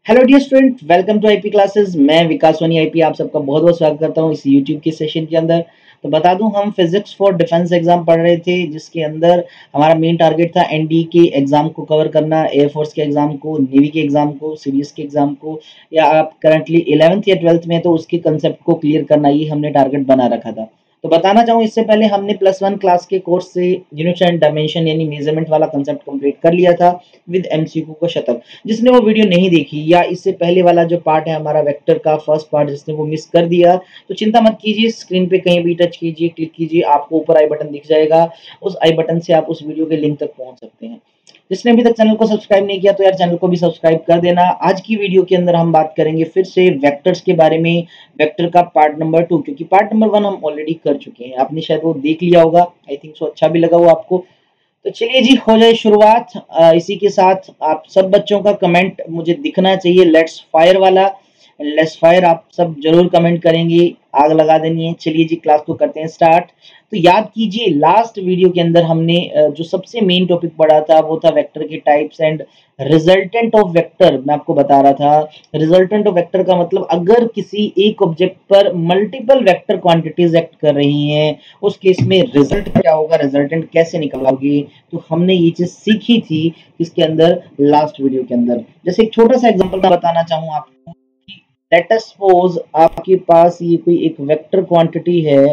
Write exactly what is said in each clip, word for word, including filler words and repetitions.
Hello dear student, welcome to IP classes. मैं Vikas Soni IP आप सबका बहुत बहुत स्वागत करता हूं इस यूट्यूब के सेशन के अंदर। तो बता दूं, हम फिजिक्स फॉर डिफेंस एग्जाम पढ़ रहे थे, जिसके अंदर हमारा मेन टारगेट था एनडी के एग्जाम को कवर करना, एयरफोर्स के एग्जाम को, नेवी के एग्जाम को, सीडीएस के एग्जाम को, या आप करंटली इलेवेंथ या ट्वेल्थ में तो उसके कंसेप्ट को क्लियर करना, ये हमने टारगेट बना रखा था। तो बताना चाहूँ, इससे पहले हमने प्लस वन क्लास के कोर्स से यूनिट्स एंड डायमेंशन यानी मेजरमेंट वाला कंसेप्ट कंप्लीट कर लिया था विद एमसीक्यू का शतक। जिसने वो वीडियो नहीं देखी या इससे पहले वाला जो पार्ट है हमारा वेक्टर का फर्स्ट पार्ट, जिसने वो मिस कर दिया, तो चिंता मत कीजिए, स्क्रीन पे कहीं भी टच कीजिए, क्लिक कीजिए, आपको ऊपर आई बटन दिख जाएगा। उस आई बटन से आप उस वीडियो के लिंक तक पहुंच सकते हैं। जिसने अभी तक चैनल को सब्सक्राइब नहीं किया तो यार चैनल को भी सब्सक्राइब कर देना। आज की वीडियो के अंदर हम बात करेंगे फिर से वेक्टर्स के बारे में, वेक्टर का पार्ट नंबर टू, क्योंकि पार्ट नंबर वन हम ऑलरेडी कर चुके हैं, आपने शायद वो देख लिया होगा। आई थिंक सो, अच्छा भी लगा हो आपको। तो चलिए जी, हो जाए शुरुआत। अ, इसी के साथ आप सब बच्चों का कमेंट मुझे दिखना चाहिए, लेट्स फायर वाला। लेट्स फायर आप सब जरूर कमेंट करेंगे, आग लगा देनी है। चलिए जी, क्लास को करते हैं स्टार्ट। तो याद कीजिए, लास्ट वीडियो के अंदर हमने अ, जो सबसे मेन टॉपिक पढ़ा था वो था वेक्टर के types and resultant of vector. मैं आपको बता रहा था, रिजल्टेंट ऑफ वेक्टर का मतलब अगर किसी एक ऑब्जेक्ट पर मल्टीपल वेक्टर क्वांटिटीज एक्ट कर रही हैं, उस केस में रिजल्ट क्या होगा, रिजल्टेंट कैसे निकालोगे। तो हमने ये चीज सीखी थी इसके अंदर लास्ट वीडियो के अंदर। जैसे एक छोटा सा एग्जांपल मैं बताना चाहूँ आपको कि लेट अस सपोज आपके पास ये कोई एक वेक्टर क्वांटिटी है,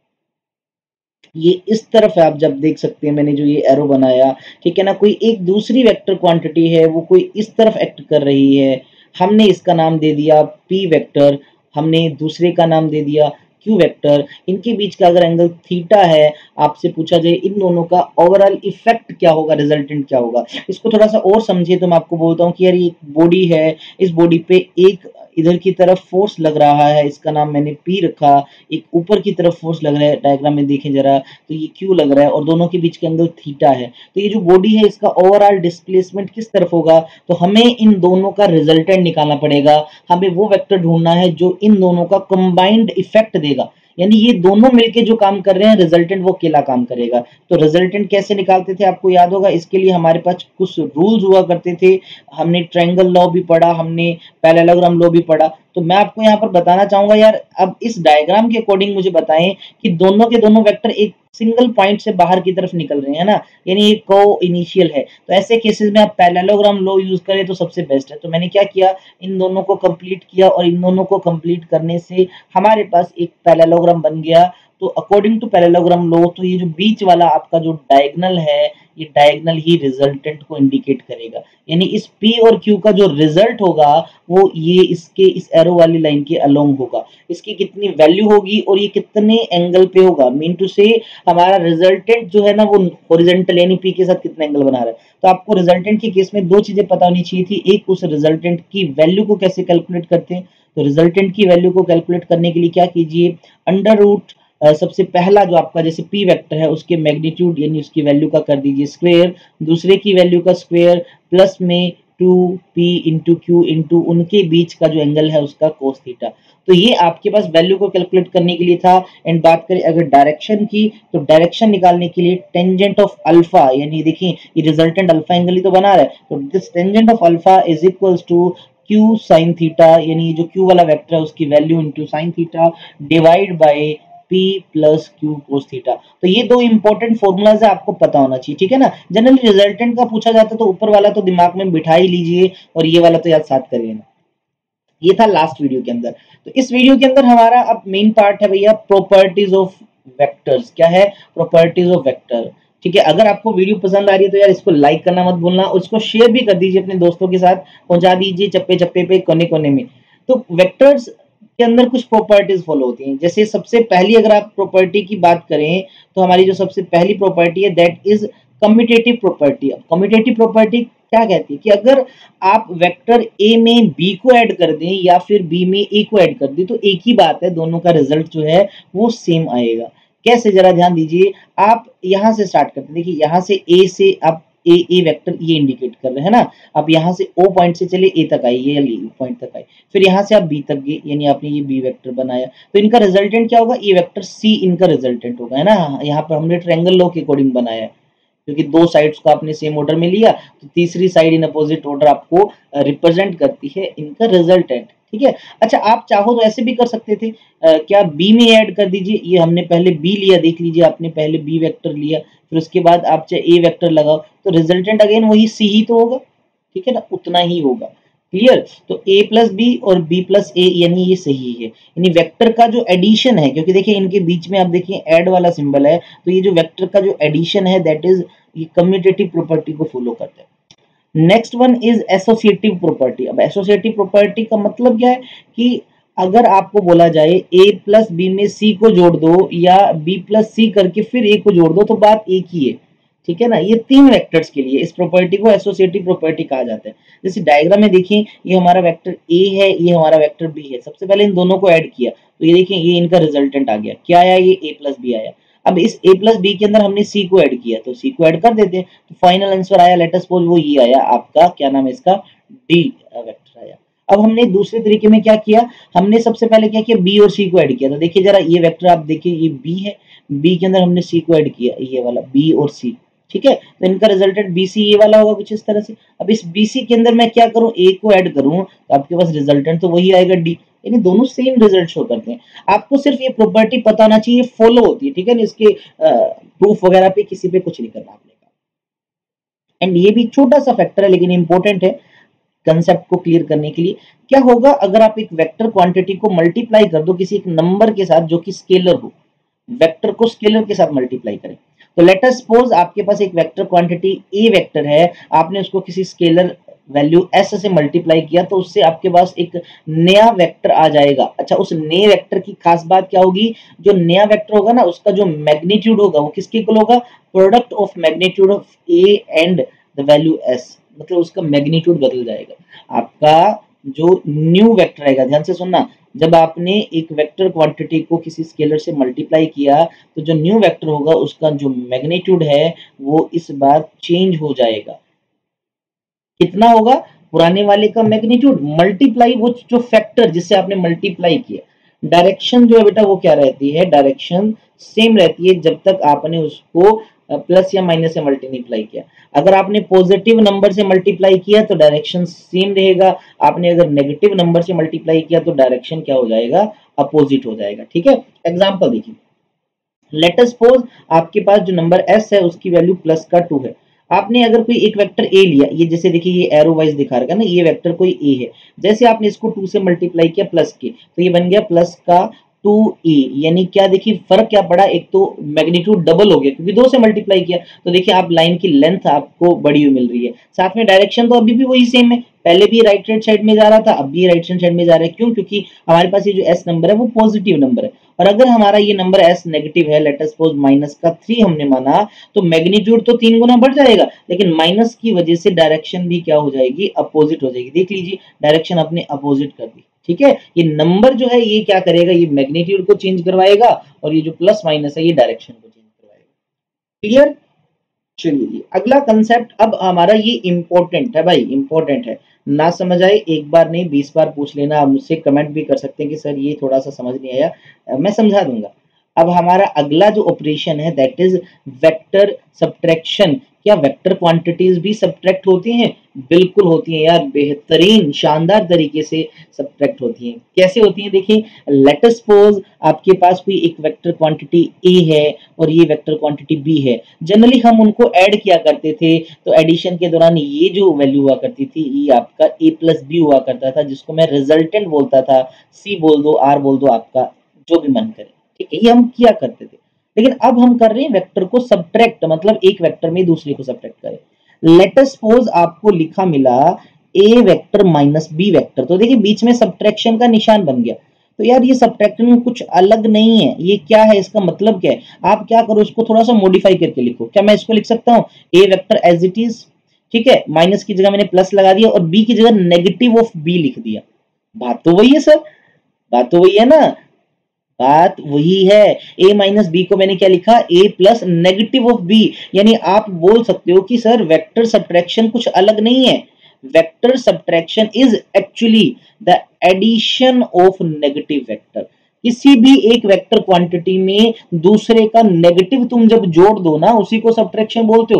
ये इस तरफ है, आप जब देख सकते हैं मैंने जो ये एरो बनाया, ठीक है ना। कोई एक दूसरी वेक्टर क्वांटिटी है, वो कोई इस तरफ एक्ट कर रही है, हमने इसका नाम दे दिया पी वेक्टर, हमने दूसरे का नाम दे दिया क्यू वेक्टर। इनके बीच का अगर एंगल थीटा है, आपसे पूछा जाए इन दोनों का ओवरऑल इफेक्ट क्या होगा, रिजल्टेंट क्या होगा। इसको थोड़ा सा और समझिए तो मैं आपको बोलता हूँ कि यार ये बॉडी है, इस बॉडी पे एक इधर की तरफ फोर्स लग रहा है, इसका नाम मैंने पी रखा। एक ऊपर की तरफ फोर्स लग रहा है, डायग्राम में देखें जरा, तो ये क्यू लग रहा है, और दोनों के बीच का एंगल थीटा है। तो ये जो बॉडी है, इसका ओवरऑल डिस्प्लेसमेंट किस तरफ होगा, तो हमें इन दोनों का रिजल्टेंट निकालना पड़ेगा। हमें वो वेक्टर ढूंढना है जो इन दोनों का कंबाइंड इफेक्ट देगा, यानी ये दोनों मिलके जो काम कर रहे हैं, रिजल्टेंट वो अकेला काम करेगा। तो रिजल्टेंट कैसे निकालते थे आपको याद होगा, इसके लिए हमारे पास कुछ रूल्स हुआ करते थे। हमने ट्रायंगल लॉ भी पढ़ा, हमने पैरेललोग्राम लॉ भी पढ़ा। तो मैं आपको यहाँ पर बताना चाहूंगा यार, अब इस डायग्राम के अकॉर्डिंग मुझे बताएं कि दोनों के दोनों वेक्टर एक सिंगल पॉइंट से बाहर की तरफ निकल रहे हैं ना, यानी ये को इनिशियल है। तो ऐसे केसेस में आप पैरेललोग्राम लॉ यूज करें तो सबसे बेस्ट है। तो मैंने क्या किया, इन दोनों को कंप्लीट किया, और इन दोनों को कंप्लीट करने से हमारे पास एक पैरेललोग्राम बन गया। तो अकॉर्डिंग टू पैरेललोग्राम लॉ, तो ये जो बीच वाला आपका जो डायगोनल है, ये डायगोनल ही रिजल्टेंट को इंडिकेट करेगा। यानी इस P और Q का जो रिजल्ट होगा वो ये इसके इस एरो वाली लाइन के अलोंग होगा। इसकी कितनी वैल्यू होगी और ये कितने एंगल पे होगा, मीन टू से हमारा रिजल्टेंट जो है ना वो हॉरिजॉन्टल यानी P के साथ कितना एंगल बना रहा है। तो आपको रिजल्टेंट के केस में दो चीजें पता होनी चाहिए थी। एक, उस रिजल्टेंट की वैल्यू को कैसे कैलकुलेट करते हैं। तो रिजल्टेंट की वैल्यू को कैलकुलेट करने के लिए क्या कीजिए, अंडर रूट सबसे पहला जो आपका जैसे p वेक्टर है उसके मैग्नीट्यूड यानी उसकी वैल्यू का कर दीजिए स्क्वायर, दूसरे की वैल्यू का स्क्वायर, प्लस में two P into Q into उनके बीच का जो एंगल है उसका कोस थीटा। तो ये आपके पास वैल्यू को कैलकुलेट करने के लिए था। एंड बात करें अगर डायरेक्शन की, तो डायरेक्शन निकालने के लिए टेंजेंट ऑफ अल्फा, यानी देखिए ये रिजल्टेंट अल्फा एंगल ही तो बना रहा है, तो this tangent of alpha is equals to Q sine theta, यानी जो क्यू वाला वेक्टर है उसकी value into sine theta divide by P plus Q cos theta. तो ये दो इंपॉर्टेंट फॉर्मूलाज है, आपको पता होना चाहिए, ठीक है ना। जनरली रिजल्टेंट का पूछा जाता है तो ऊपर वाला तो दिमाग में बिठा ही लीजिए, और ये वाला तो याद साथ करिए ना। ये था लास्ट वीडियो के अंदर। तो इस वीडियो के अंदर हमारा अब मेन पार्ट है भैया, प्रॉपर्टीज ऑफ वेक्टर्स। क्या है, प्रॉपर्टीज ऑफ वेक्टर। ठीक है, अगर आपको वीडियो पसंद आ रही है तो यार इसको लाइक करना मत भूलना, और इसको शेयर भी कर दीजिए अपने दोस्तों के साथ, पहुंचा दीजिए चप्पे चप्पे पे, कोने कोने में। तो वेक्टर्स के अंदर कुछ प्रॉपर्टीज फॉलो होती हैं। जैसे सबसे पहली अगर आप प्रॉपर्टी की बात करें, तो हमारी जो सबसे पहली प्रॉपर्टी है दैट इज कम्यूटेटिव प्रॉपर्टी। अब कम्यूटेटिव प्रॉपर्टी क्या कहती है कि अगर आप वेक्टर ए में बी को ऐड कर दें या फिर बी में ए को ऐड कर दें, तो एक ही बात है, दोनों का रिजल्ट जो है वो सेम आएगा। कैसे, जरा ध्यान दीजिए। आप यहां से स्टार्ट करते हैं, देखिए यहां से ए से आप ए ए वेक्टर ये इंडिकेट कर रहे हैं ना। आप यहाँ से ओ पॉइंट से चले ए तक आए, ये पॉइंट तक आए, फिर यहाँ से आप बी तक गए, यानी आपने ये बी वेक्टर बनाया। तो इनका रिजल्टेंट क्या होगा, ये वेक्टर सी इनका रिजल्टेंट होगा, है ना। यहाँ पर हमने ट्रायंगल लॉ के अकॉर्डिंग बनाया है। क्योंकि दो साइड्स को आपने सेम ऑर्डर में लिया, तो तीसरी साइड इन अपोजिट ऑर्डर आपको रिप्रेजेंट करती है इनका रिजल्टेंट, ठीक है। अच्छा, आप चाहो तो ऐसे भी कर सकते थे, आ, क्या बी में ऐड कर दीजिए, ये हमने पहले बी लिया, देख लीजिए आपने पहले बी वेक्टर लिया, फिर उसके बाद आप चाहे ए वेक्टर लगाओ, तो रिजल्टेंट अगेन वही सी ही तो होगा, ठीक है ना, उतना ही होगा। क्लियर? तो a प्लस बी और b प्लस ए यानी ये सही है, यानी वेक्टर का जो एडिशन है, क्योंकि देखिए इनके बीच में आप देखिए ऐड वाला सिंबल है, तो ये जो वेक्टर का जो एडिशन है दैट इज ये कम्यूटेटिव प्रॉपर्टी को फॉलो करता है। Next one is associative property. अब एसोसिएटिव प्रॉपर्टी का मतलब क्या है कि अगर आपको बोला जाए a प्लस बी में c को जोड़ दो या b प्लस सी करके फिर a को जोड़ दो, तो बात एक ही है, ठीक है ना। ये तीन वेक्टर्स के लिए इस प्रॉपर्टी को एसोसिएटिव प्रॉपर्टी कहा जाता है। जैसे डायग्राम में देखिए, ये हमारा वेक्टर ए है, ये हमारा वेक्टर बी है, सबसे पहले इन दोनों को ऐड किया, तो ये देखिए ये इनका रिजल्टेंट आ गया, क्या आया, ये ए प्लस बी आया। अब इस a प्लस बी के अंदर हमने c को ऐड किया, तो c को ऐड कर देते हैं, तो फाइनल आंसर आया, लेट अस सपोज वो ये आया आपका, क्या नाम है इसका, d वेक्टर आया। अब हमने दूसरे तरीके में क्या किया, हमने सबसे पहले क्या किया, b और c को ऐड किया, तो देखिए जरा ये वेक्टर आप देखिए, ये b है, b के अंदर हमने c को ऐड किया, ये वाला b और c, ठीक है, तो इनका रिजल्टेंट B C ये वाला होगा कुछ इस तरह से। अब इस B C के अंदर मैं क्या करूं, A को ऐड करूं, तो आपके पास रिजल्टेंट तो वही आएगा D, यानी दोनों सेम रिजल्ट शो करते हैं। आपको सिर्फ ये प्रॉपर्टी पता होना चाहिए, फॉलो होती है, ठीक है ना, इसके प्रूफ वगैरह पे किसी पे कुछ नहीं करना आपने का। एंड ये भी छोटा सा फैक्टर है लेकिन इंपॉर्टेंट है कंसेप्ट को क्लियर करने के लिए। क्या होगा अगर आप एक वेक्टर क्वांटिटी को मल्टीप्लाई कर दो किसी एक नंबर के साथ जो कि स्केलर हो, वेक्टर को स्केलर के साथ मल्टीप्लाई करें, तो लेट अस सपोज आपके पास एक वेक्टर क्वांटिटी a वेक्टर है, आपने उसको किसी स्केलर वैल्यू s से मल्टीप्लाई किया, तो उससे आपके पास एक नया वेक्टर आ जाएगा। अच्छा, उस नए वेक्टर की खास बात क्या होगी, जो नया वेक्टर होगा ना उसका जो मैग्नीट्यूड होगा वो किसके इक्वल होगा, product of magnitude of a and the value s, मतलब उसका मैग्नीट्यूड बदल जाएगा। आपका जो न्यू वेक्टर आएगा, ध्यान से सुनना, जब आपने एक वेक्टर क्वांटिटी को किसी स्केलर से मल्टीप्लाई किया, तो जो न्यू वेक्टर होगा उसका जो मैग्नीट्यूड है वो इस बार चेंज हो जाएगा। कितना होगा, पुराने वाले का मैग्नीट्यूड मल्टीप्लाई वो जो फैक्टर जिससे आपने मल्टीप्लाई किया। डायरेक्शन जो है बेटा वो क्या रहती है, डायरेक्शन सेम रहती है जब तक आपने उसको प्लस या माइनस से मल्टीप्लाई किया। अगर आपने पॉजिटिव नंबर से मल्टीप्लाई किया तो डायरेक्शन सेम रहेगा, आपने अगर नेगेटिव नंबर से मल्टीप्लाई किया तो डायरेक्शन क्या हो जाएगा, अपोजिट हो जाएगा, ठीक है। एग्जांपल देखिए, लेट अस सपोज आपके पास जो नंबर s है उसकी वैल्यू प्लस का टू है। आपने अगर कोई एक वेक्टर a लिया, ये जैसे देखिए ये एरो वाइज दिखा रखा है ना, ये वेक्टर कोई a है, जैसे आपने इसको टू से मल्टीप्लाई किया प्लस के, तो ये बन गया प्लस का टू ए, यानी क्या देखिए फर्क क्या पड़ा, एक तो मैग्नीट्यूड डबल हो गया क्योंकि दो से मल्टीप्लाई किया, तो देखिए आप लाइन की लेंथ आपको बड़ी हुई मिल रही है, साथ में डायरेक्शन तो अभी भी वही सेम है, पहले भी राइट हैंड साइड में जा रहा था, अब भी राइट हैंड साइड में जा रहा है। क्यों? क्योंकि हमारे पास ये जो एस नंबर है वो पॉजिटिव नंबर है, और अगर हमारा ये नंबर एस नेगेटिव है, लेट अस सपोज माइनस का थ्री हमने माना, तो मैग्नीट्यूड तो तीन गुना बढ़ जाएगा, लेकिन माइनस की वजह से डायरेक्शन भी क्या हो जाएगी, अपोजिट हो जाएगी। देख लीजिए डायरेक्शन अपने अपोजिट कर दी, ठीक है। ये नंबर जो है ये क्या करेगा, ये मैग्नीट्यूड को चेंज करवाएगा, और ये जो प्लस माइनस है ये डायरेक्शन को चेंज करवाएगा। क्लियर? चलिए अगला कंसेप्ट, अब हमारा ये इंपॉर्टेंट है भाई, इंपॉर्टेंट है, ना समझ आए एक बार नहीं बीस बार पूछ लेना, आप मुझसे कमेंट भी कर सकते हैं कि सर ये थोड़ा सा समझ नहीं आया, मैं समझा दूंगा। अब हमारा अगला जो ऑपरेशन है दैट इज वेक्टर सब्ट्रैक्शन। क्या वेक्टर क्वांटिटीज भी सब्ट्रैक्ट होती हैं? बिल्कुल होती हैं यार, बेहतरीन शानदार तरीके से सब्ट्रैक्ट होती हैं। कैसे होती हैं देखिए, लेट अस सपोज आपके पास कोई एक वेक्टर क्वांटिटी a है और ये वेक्टर क्वांटिटी b है। जनरली हम उनको ऐड किया करते थे, तो एडिशन के दौरान ये जो वैल्यू हुआ करती थी ये आपका a प्लस बी हुआ करता था, जिसको मैं रिजल्टेंट बोलता था, c बोल दो, r बोल दो, आपका जो भी मन करे, ठीक है, ये हम किया करते थे। लेकिन अब हम कर रहे हैं वेक्टर को सब्ट्रैक्ट, मतलब एक वेक्टर में दूसरे को सब्ट्रैक्ट करें। लेट अस सपोज आपको लिखा मिला a vector minus b vector, तो देखिए बीच में सब्ट्रैक्शन का निशान बन गया, तो यार ये सब्ट्रैक्शन कुछ अलग नहीं है, ये क्या है, इसका मतलब क्या है, आप क्या करो इसको थोड़ा सा मॉडिफाई करके लिखो। क्या मैं इसको लिख सकता हूँ a vector as it is, ठीक है, माइनस की जगह मैंने प्लस लगा दिया और b की जगह नेगेटिव ऑफ b लिख दिया। बात तो वही है सर, बात तो वही है ना, बात वही है। a माइनस बी को मैंने क्या लिखा, a plus negative of b, यानी आप बोल सकते हो कि सर वेक्टर सब्ट्रैक्शन कुछ अलग नहीं है, vector subtraction is actually the addition of negative vector. किसी भी एक वेक्टर क्वांटिटी में दूसरे का नेगेटिव तुम जब जोड़ दो ना, उसी को सब्ट्रैक्शन बोलते हो।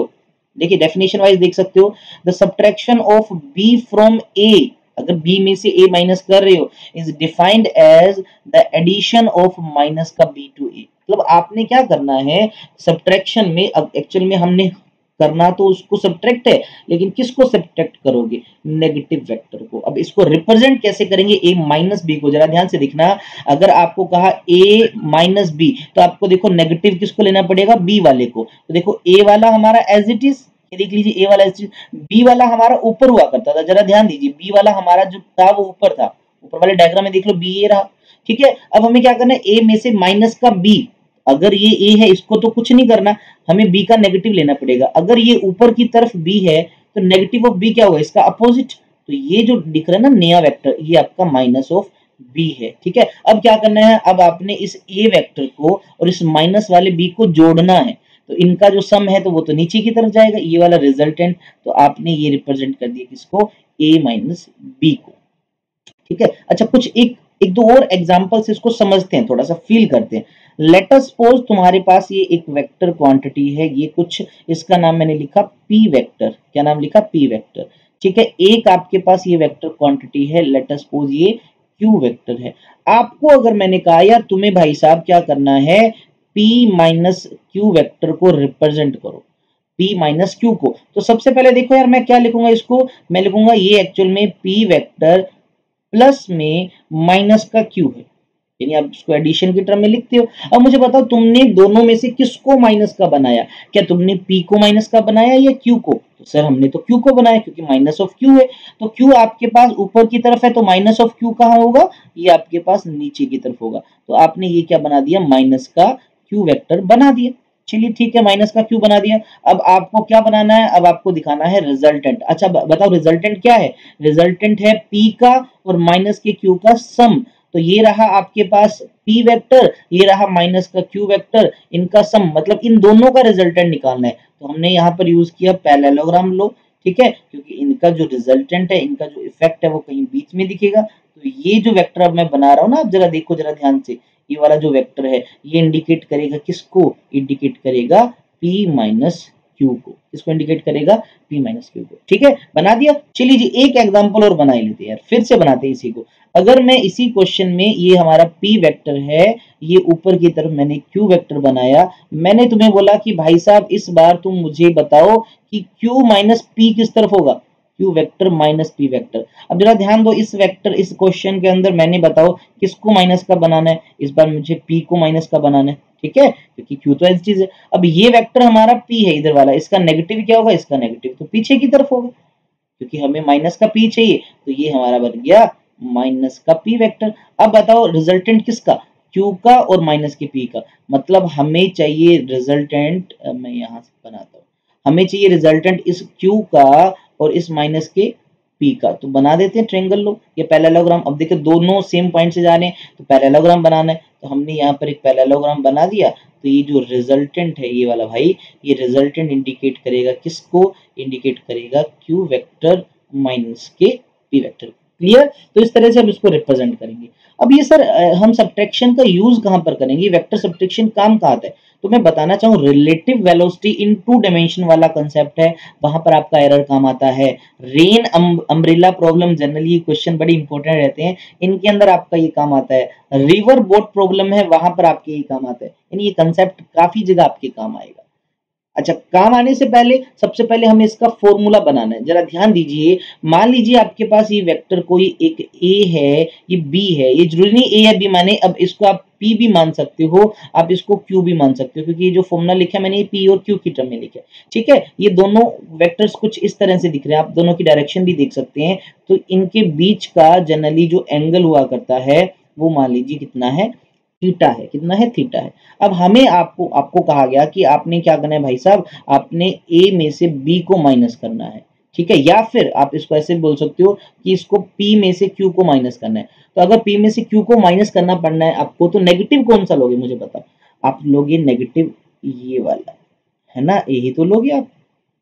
देखिए डेफिनेशन वाइज देख सकते हो, the subtraction of B from A, अगर बी में से ए माइनस कर रहे हो, is defined as the addition of minus का बी टू ए। मतलब आपने क्या करना है सब्ट्रैक्शन में, अब एक्चुअल में हमने करना तो उसको सब्ट्रैक्ट है, लेकिन किसको सब्ट्रैक्ट करोगे, नेगेटिव वेक्टर को। अब इसको रिप्रेजेंट कैसे करेंगे, ए माइनस बी को, जरा ध्यान से देखना, अगर आपको कहा ए माइनस बी तो आपको देखो नेगेटिव किसको लेना पड़ेगा, बी वाले को। तो देखो ए वाला हमारा एज इट इज, ये देख लीजिए ए वाला एज इट इज, बी वाला हमारा ऊपर हुआ करता था, जरा ध्यान दीजिए, बी वाला हमारा जो था वो ऊपर था, ऊपर वाले डायग्राम में देख लो बी ए रहा, ठीक है। अब हमें क्या करना है, ए में से माइनस का बी, अगर ये ए है इसको तो कुछ नहीं करना, हमें बी का नेगेटिव लेना पड़ेगा। अगर ये ऊपर की तरफ बी है तो नेगेटिव ऑफ बी क्या होगा, इसका अपोजिट। तो ये जो दिख रहा है ना नया वेक्टर, ये आपका माइनस ऑफ बी है, ठीक है। अब क्या करना है, अब आपने इस ए वेक्टर को और इस माइनस वाले बी को जोड़ना है, तो इनका जो सम है तो वो तो नीचे की तरफ जाएगा, ये वाला रिजल्टेंट, तो आपने ये रिप्रेजेंट कर दिया किसको, ए माइनस बी को, ठीक है। अच्छा कुछ एक एक दो और एग्जांपल्स इसको समझते हैं, थोड़ा सा फील करते हैं। लेट अस सपोज तुम्हारे पास ये एक वेक्टर क्वांटिटी है, ये कुछ, इसका नाम मैंने लिखा पी वेक्टर, क्या नाम लिखा, पी वेक्टर, ठीक है। एक आपके पास ये वेक्टर क्वांटिटी है, लेट अस सपोज ये क्यू वेक्टर है। आपको अगर मैंने कहा यार तुम्हें भाई साहब क्या करना है, पी माइनस क्यू वेक्टर को रिप्रेजेंट करो, P माइनस क्यू को, तो सबसे पहले देखो यार मैं क्या लिखूंगा इसको, मैं लिखूंगा ये एक्चुअल में P वेक्टर प्लस में माइनस का क्यू है, यानी आप इसको एडिशन की टर्म में लिखते हो। अब मुझे बताओ तुमने दोनों में से किसको माइनस का बनाया, क्या तुमने P को माइनस का बनाया या Q को, तो सर हमने तो Q को बनाया क्योंकि माइनस ऑफ Q है, तो Q आपके पास ऊपर की तरफ है तो माइनस ऑफ Q कहाँ होगा, ये आपके पास नीचे की तरफ होगा, तो आपने ये क्या बना दिया, माइनस का Q वेक्टर बना दिया। चलिए ठीक है, माइनस का क्यू बना दिया। अब आपको क्या बनाना है, अब आपको दिखाना है रिजल्टेंट। अच्छा बताओ रिजल्टेंट क्या है, रिजल्टेंट है P का और माइनस के Q का सम, तो ये रहा आपके पास P वेक्टर, ये रहा माइनस का Q वेक्टर, इनका सम, मतलब इन दोनों का रिजल्टेंट निकालना है। तो हमने यहाँ पर यूज किया पैरेललोग्राम लो, ठीक है, क्योंकि इनका जो रिजल्टेंट है, इनका जो इफेक्ट है वो कहीं बीच में दिखेगा। तो ये जो वेक्टर अब मैं बना रहा हूँ ना, आप जरा देखो जरा ध्यान से, ये वाला जो वेक्टर है ये इंडिकेट करेगा किसको, इंडिकेट करेगा P माइनस क्यू को, किसको इंडिकेट करेगा, P माइनस क्यू को, ठीक है, बना दिया। चलिए जी एक एग्जांपल और बना लेते हैं यार, फिर से बनाते हैं इसी को। अगर मैं इसी क्वेश्चन में, ये हमारा P वेक्टर है, ये ऊपर की तरफ मैंने Q वेक्टर बनाया, मैंने तुम्हें बोला कि भाई साहब इस बार तुम मुझे बताओ कि Q माइनस P किस तरफ होगा, Q vector minus P vector. अब जरा ध्यान दो, इस वेक्टर इस क्वेश्चन के अंदर मैंने बताओ किसको माइनस का बनाना है, इस बार मुझे P को माइनस का बनाना है, ठीक है, क्योंकि Q तो ऐसी चीज है। अब ये वेक्टर हमारा P है इधर वाला, इसका नेगेटिव क्या होगा, इसका नेगेटिव तो पीछे की तरफ होगा, क्योंकि हमें माइनस का P चाहिए, तो ये हमारा बन गया माइनस का P वेक्टर। अब बताओ रिजल्टेंट किसका, Q का और माइनस के P का, मतलब हमें चाहिए रिजल्टेंट, मैं यहाँ से बनाता हूँ, हमें चाहिए रिजल्टेंट इस Q का और इस माइनस के P का, तो बना देते हैं ट्रायंगल लो, ये पैरेललोग्राम। अब देखिए दोनों सेम पॉइंट से जा रहे हैं तो पैरेललोग्राम बनाना है, तो हमने यहाँ पर एक पैरेललोग्राम बना दिया। तो ये जो रिजल्टेंट है ये वाला भाई, ये रिजल्टेंट इंडिकेट करेगा किसको, इंडिकेट करेगा Q वेक्टर माइनस के P वेक्टर, क्लियर। तो इस तरह से हम इसको रिप्रेजेंट करेंगे। अब ये सर हम सब्ट्रैक्शन का यूज कहां पर करेंगे, वेक्टर सब्ट्रैक्शन काम कहाँ आता है, तो मैं बताना चाहूँ relative velocity in two dimension वाला कंसेप्ट है, वहां पर आपका एरर काम आता है। Rain umbrella problem, generally question बड़े इंपॉर्टेंट रहते हैं, इनके अंदर आपका ये काम आता है। रिवर बोट प्रॉब्लम है, वहां पर आपके ये काम आता है, यानी ये कंसेप्ट काफी जगह आपके काम आएगा। अच्छा काम आने से पहले सबसे पहले हमें इसका फॉर्मूला बनाना है, जरा ध्यान दीजिए। मान लीजिए आपके पास ये वेक्टर कोई एक A है, ये B है, ये जरूरी नहीं A या B माने, अब इसको आप P भी मान सकते हो, आप इसको Q भी मान सकते हो, क्योंकि ये जो फॉर्मूला लिखा है मैंने ये P और Q की टर्म में लिखा है, ठीक है। ये दोनों वेक्टर्स कुछ इस तरह से दिख रहे हैं, आप दोनों की डायरेक्शन भी देख सकते हैं। तो इनके बीच का जनरली जो एंगल हुआ करता है वो मान लीजिए कितना है, थीटा है, कितना है, थीटा है। अब हमें आपको आपको कहा गया कि आपने क्या करना है भाई साहब, आपने A में से B को माइनस करना है, ठीक है, या फिर आप इसको ऐसे बोल सकते हो कि इसको P में से Q को माइनस करना है। तो अगर P में से Q को माइनस करना पड़ना है आपको, तो नेगेटिव कौन सा लोगे मुझे बताओ, आप लोगे नेगेटिव ये वाला, है ना, यही तो लोगे आप,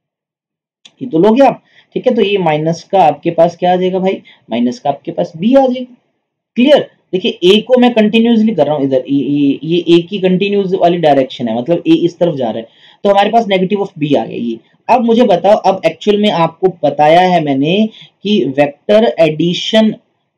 ये तो लोगे आप, ठीक है। तो ये माइनस का आपके पास क्या आ जाएगा भाई, माइनस का आपके पास B आ जाएगा, क्लियर। देखिए ए को मैं कंटिन्यूसली कर रहा हूँ इधर, ये ये ए की कंटिन्यूस वाली डायरेक्शन है, मतलब ए इस तरफ जा रहा है। तो हमारे पास नेगेटिव ऑफ बी आ गया ये। अब मुझे बताओ, अब एक्चुअल में आपको बताया है मैंने कि वेक्टर एडिशन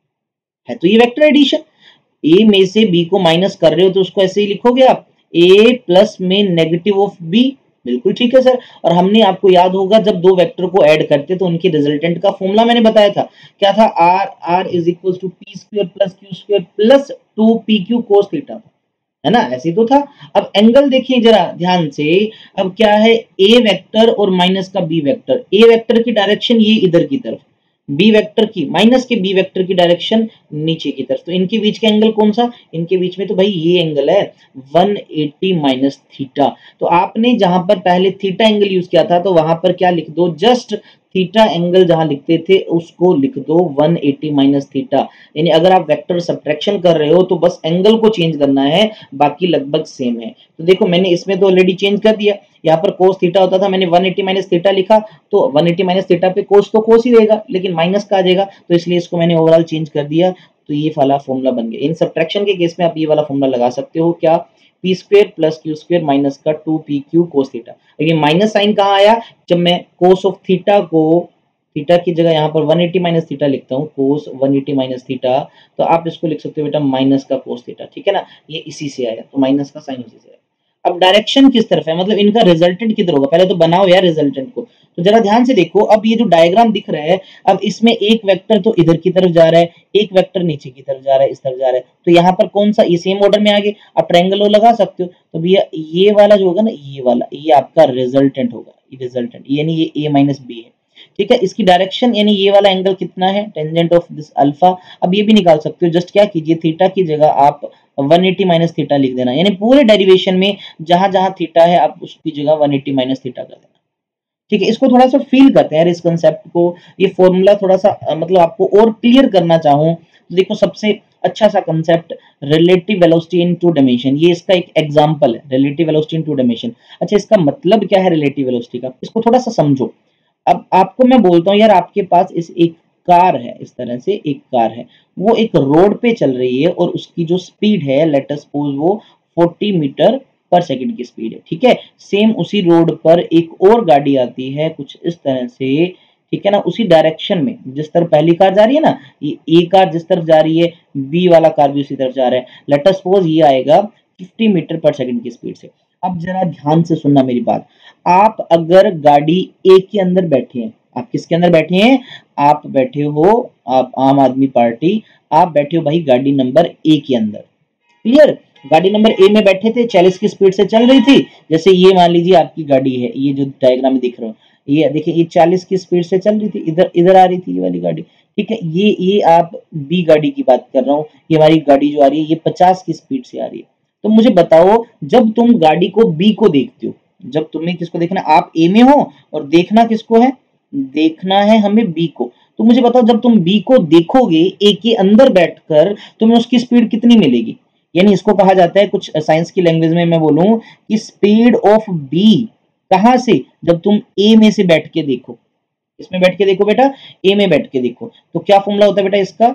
है, तो ये वेक्टर एडिशन, ए में से बी को माइनस कर रहे हो तो उसको ऐसे ही लिखोगे आप, ए प्लस में नेगेटिव ऑफ बी। बिल्कुल ठीक है सर। और हमने, आपको याद होगा, जब दो वेक्टर को ऐड करते तो उनके रिजल्टेंट का फॉर्मूला मैंने बताया था, क्या था, R R is equal to P square plus Q square plus two P Q cos theta, है ना, ऐसे तो था। अब एंगल देखिए जरा ध्यान से, अब क्या है, ए वेक्टर और माइनस का बी वेक्टर, ए वेक्टर की डायरेक्शन ये इधर की तरफ, बी वेक्टर की, माइनस के बी वेक्टर की डायरेक्शन नीचे की तरफ, तो इनके बीच का एंगल कौन सा, इनके बीच में तो भाई ये एंगल है वन एटी माइनस थीटा। तो आपने जहां पर पहले थीटा एंगल यूज किया था तो वहां पर क्या लिख दो, जस्ट थीटा एंगल जहां लिखते थे उसको लिख दो वन एटी माइनस थीटा। यानी अगर आप वेक्टर सब्ट्रैक्शन कर रहे हो तो बस एंगल को चेंज करना है, बाकी लगभग सेम है। तो देखो मैंने इसमें तो ऑलरेडी चेंज कर दिया, यहाँ पर कोस थीटा होता था, मैंने वन एटी माइनस थीटा लिखा, तो वन एटी माइनस थीटा पे कोस तो कोस ही रहेगा लेकिन माइनस का आ जाएगा, तो इसलिए इसको मैंने ओवरऑल चेंज कर दिया, तो ये वाला फॉर्मूला बन गया। इन सब्ट्रैक्शन के केस में आप ये वाला फॉर्मूला लगा सकते हो, क्या, P square plus Q square minus का two P Q cos theta. लेकिन माइनस साइन कहाँ आया, जब मैं कोस ऑफ थीटा को, थीटा की जगह यहाँ पर वन एटी माइनस थीटा लिखता हूँ, cos one eighty minus theta, तो आप इसको लिख सकते हो बेटा माइनस का कोस थीटा, ठीक है ना, ये इसी से आया, तो माइनस का साइन इसी से आया। अब डायरेक्शन किस तरफ है, मतलब इनका रिजल्टेंट किधर होगा, पहले तो बनाओ यार रिजल्टेंट को। तो जरा ध्यान से देखो, अब ये जो डायग्राम दिख रहा है, अब इसमें एक वेक्टर तो इधर की तरफ जा रहा है, एक वेक्टर नीचे की तरफ जा रहा है, इस तरफ जा रहा है, तो यहाँ पर कौन सा, ये सेम ऑर्डर में आगे आप ट्रायंगल लगा सकते हो, तो भैया ये वाला जो होगा ना, ये वाला, ये आपका रिजल्टेंट होगा, ये रिजल्टेंट, यानी ये ए माइनस बी है, ठीक है। इसकी डायरेक्शन यानी ये वाला एंगल कितना है, टेंजेंट ऑफ दिस अल्फा। अब ये भी निकाल सकते हो, जस्ट क्या कीजिए, थीटा की जगह आप वन एटी माइनस थीटा लिख देना, यानी पूरे डेरिवेशन में जहां जहां थीटा है आप उसकी जगह वन एटी माइनस थीटा कर देना, ठीक है। इसको थोड़ा सा फील करते हैं यार इस कंसेप्ट को, ये फॉर्मूला थोड़ा सा मतलब आपको और क्लियर करना चाहूँ तो देखो, सबसे अच्छा सा concept relative velocity in two dimension, ये इसका एक एग्जांपल है, relative velocity in two dimension. अच्छा, इसका मतलब क्या है रिलेटिव वेलोसिटी का, इसको थोड़ा सा समझो। अब आपको मैं बोलता हूँ यार, आपके पास इस एक कार है, इस तरह से एक कार है, वो एक रोड पे चल रही है और उसकी जो स्पीड है, लेट अस सपोज वो फोर्टी मीटर पर सेकंड की स्पीड है, ठीक है। सेम उसी रोड पर एक और गाड़ी आती है कुछ इस तरह से, ठीक है ना, उसी डायरेक्शन में जिस तरफ पहली कार जा रही है ना, ये ए कार जिस तरफ जा रही है, बी वाला कार भी उसी तरफ जा रहा है, लेट अस सपोज ये आएगा फिफ्टी मीटर पर सेकंड की स्पीड से। अब जरा ध्यान से सुनना मेरी बात, आप अगर गाड़ी ए के अंदर बैठे हैं, आप किसके अंदर बैठे हैं, आप बैठे हो, आप आम आदमी पार्टी, आप बैठे हो भाई गाड़ी नंबर ए के अंदर, क्लियर। गाड़ी नंबर ए में बैठे थे, चालीस की स्पीड से चल रही थी, जैसे ये मान लीजिए आपकी गाड़ी है, ये जो डायग्राम में दिख रहा है, ये देखिए, ये चालीस की स्पीड से चल रही थी, इधर इधर आ रही थी ये वाली गाड़ी, ठीक है। ये ये आप बी गाड़ी की बात कर रहा हूँ, ये हमारी गाड़ी जो आ रही है ये पचास की स्पीड से आ रही है। तो मुझे बताओ, जब तुम गाड़ी को बी को देखते हो, जब तुम्हें किसको देखना, आप ए में हो और देखना किसको है, देखना है हमें बी को, तो मुझे बताओ जब तुम बी को देखोगे ए के अंदर बैठकर, तुम्हें उसकी स्पीड कितनी मिलेगी, यानी इसको कहा जाता है, कुछ साइंस की लैंग्वेज में मैं बोलूं कि स्पीड ऑफ बी, कहां से, जब तुम ए में से बैठ के देखो, इसमें बैठ के देखो बेटा, ए में बैठ के देखो, तो क्या फॉर्मूला होता है बेटा इसका,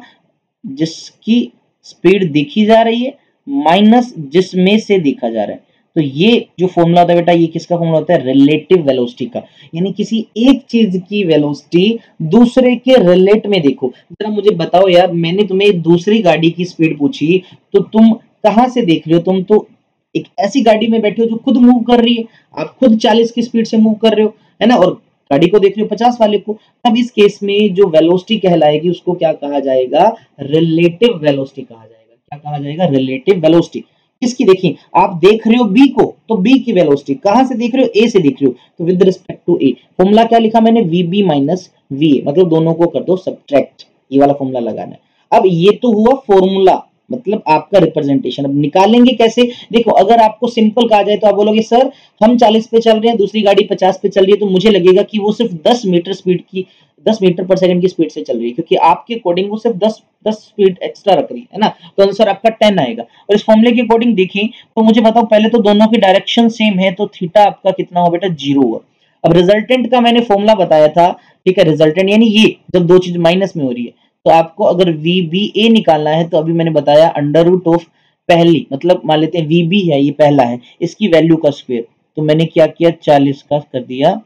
जिसकी स्पीड देखी जा रही है माइनस जिसमें से देखा जा रहा है, तो ये जो फॉर्मूला होता है बेटा, ये किसका फॉर्मूला होता है, रिलेटिव वेलोसिटी का, यानी किसी एक चीज की वेलोसिटी दूसरे के रिलेट में देखो। जरा मुझे बताओ यार, मैंने तुम्हें दूसरी गाड़ी की स्पीड पूछी तो तुम कहां से देख रहे हो, तुम तो एक ऐसी गाड़ी में बैठे हो जो खुद मूव कर रही है, आप खुद चालीस की स्पीड से मूव कर रहे हो, है ना, और गाड़ी को देख रहे हो पचास वाले को, तब इस केस में जो वेलोसिटी कहलाएगी उसको क्या कहा जाएगा, रिलेटिव वेलोसिटी कहा जाएगा। क्या कहा जाएगा, रिलेटिव वेलोसिटी। किसकी, देखिए आप देख रहे हो बी को, तो बी की वेलोसिटी कहां से देख रहे हो, ए से देख रहे हो, तो with respect to A, formula क्या लिखा मैंने, V B minus V A, मतलब दोनों को कर दो सब्ट्रैक्ट, ये वाला फॉर्मूला लगाना है। अब ये तो हुआ फॉर्मूला, मतलब आपका रिप्रेजेंटेशन। अब निकालेंगे कैसे, देखो अगर आपको सिंपल कहा जाए तो आप बोलोगे सर हम चालीस पे चल रहे हैं, दूसरी गाड़ी पचास पे चल रही है, तो मुझे लगेगा कि वो सिर्फ दस मीटर स्पीड की, दस मीटर पर सेकंड की स्पीड से चल रही है, क्योंकि आपके अकॉर्डिंग वो सिर्फ दस दस स्पीड एक्स्ट्रा रख रही है ना, तो आंसर आपका टेन आएगा। और इस फॉर्मूले के अकॉर्डिंग देखें तो मुझे बताओ, पहले तो दोनों की डायरेक्शन सेम है, तो थीटा आपका कितना हुआ बेटा, जीरो हुआ। अब रिजल्टेंट का मैंने फॉर्मूला बताया था, ठीक है, रिजल्टेंट यानी ये जब दो चीज माइनस में हो रही है, तो आपको अगर वी बी ए निकालना है तो अभी मैंने बताया अंडर रूट ऑफ पहली, मतलब मान लेते हैं वी बी है ये पहला है, इसकी वैल्यू का स्क्वायर, तो मैंने क्या किया, चालीस का कर दिया,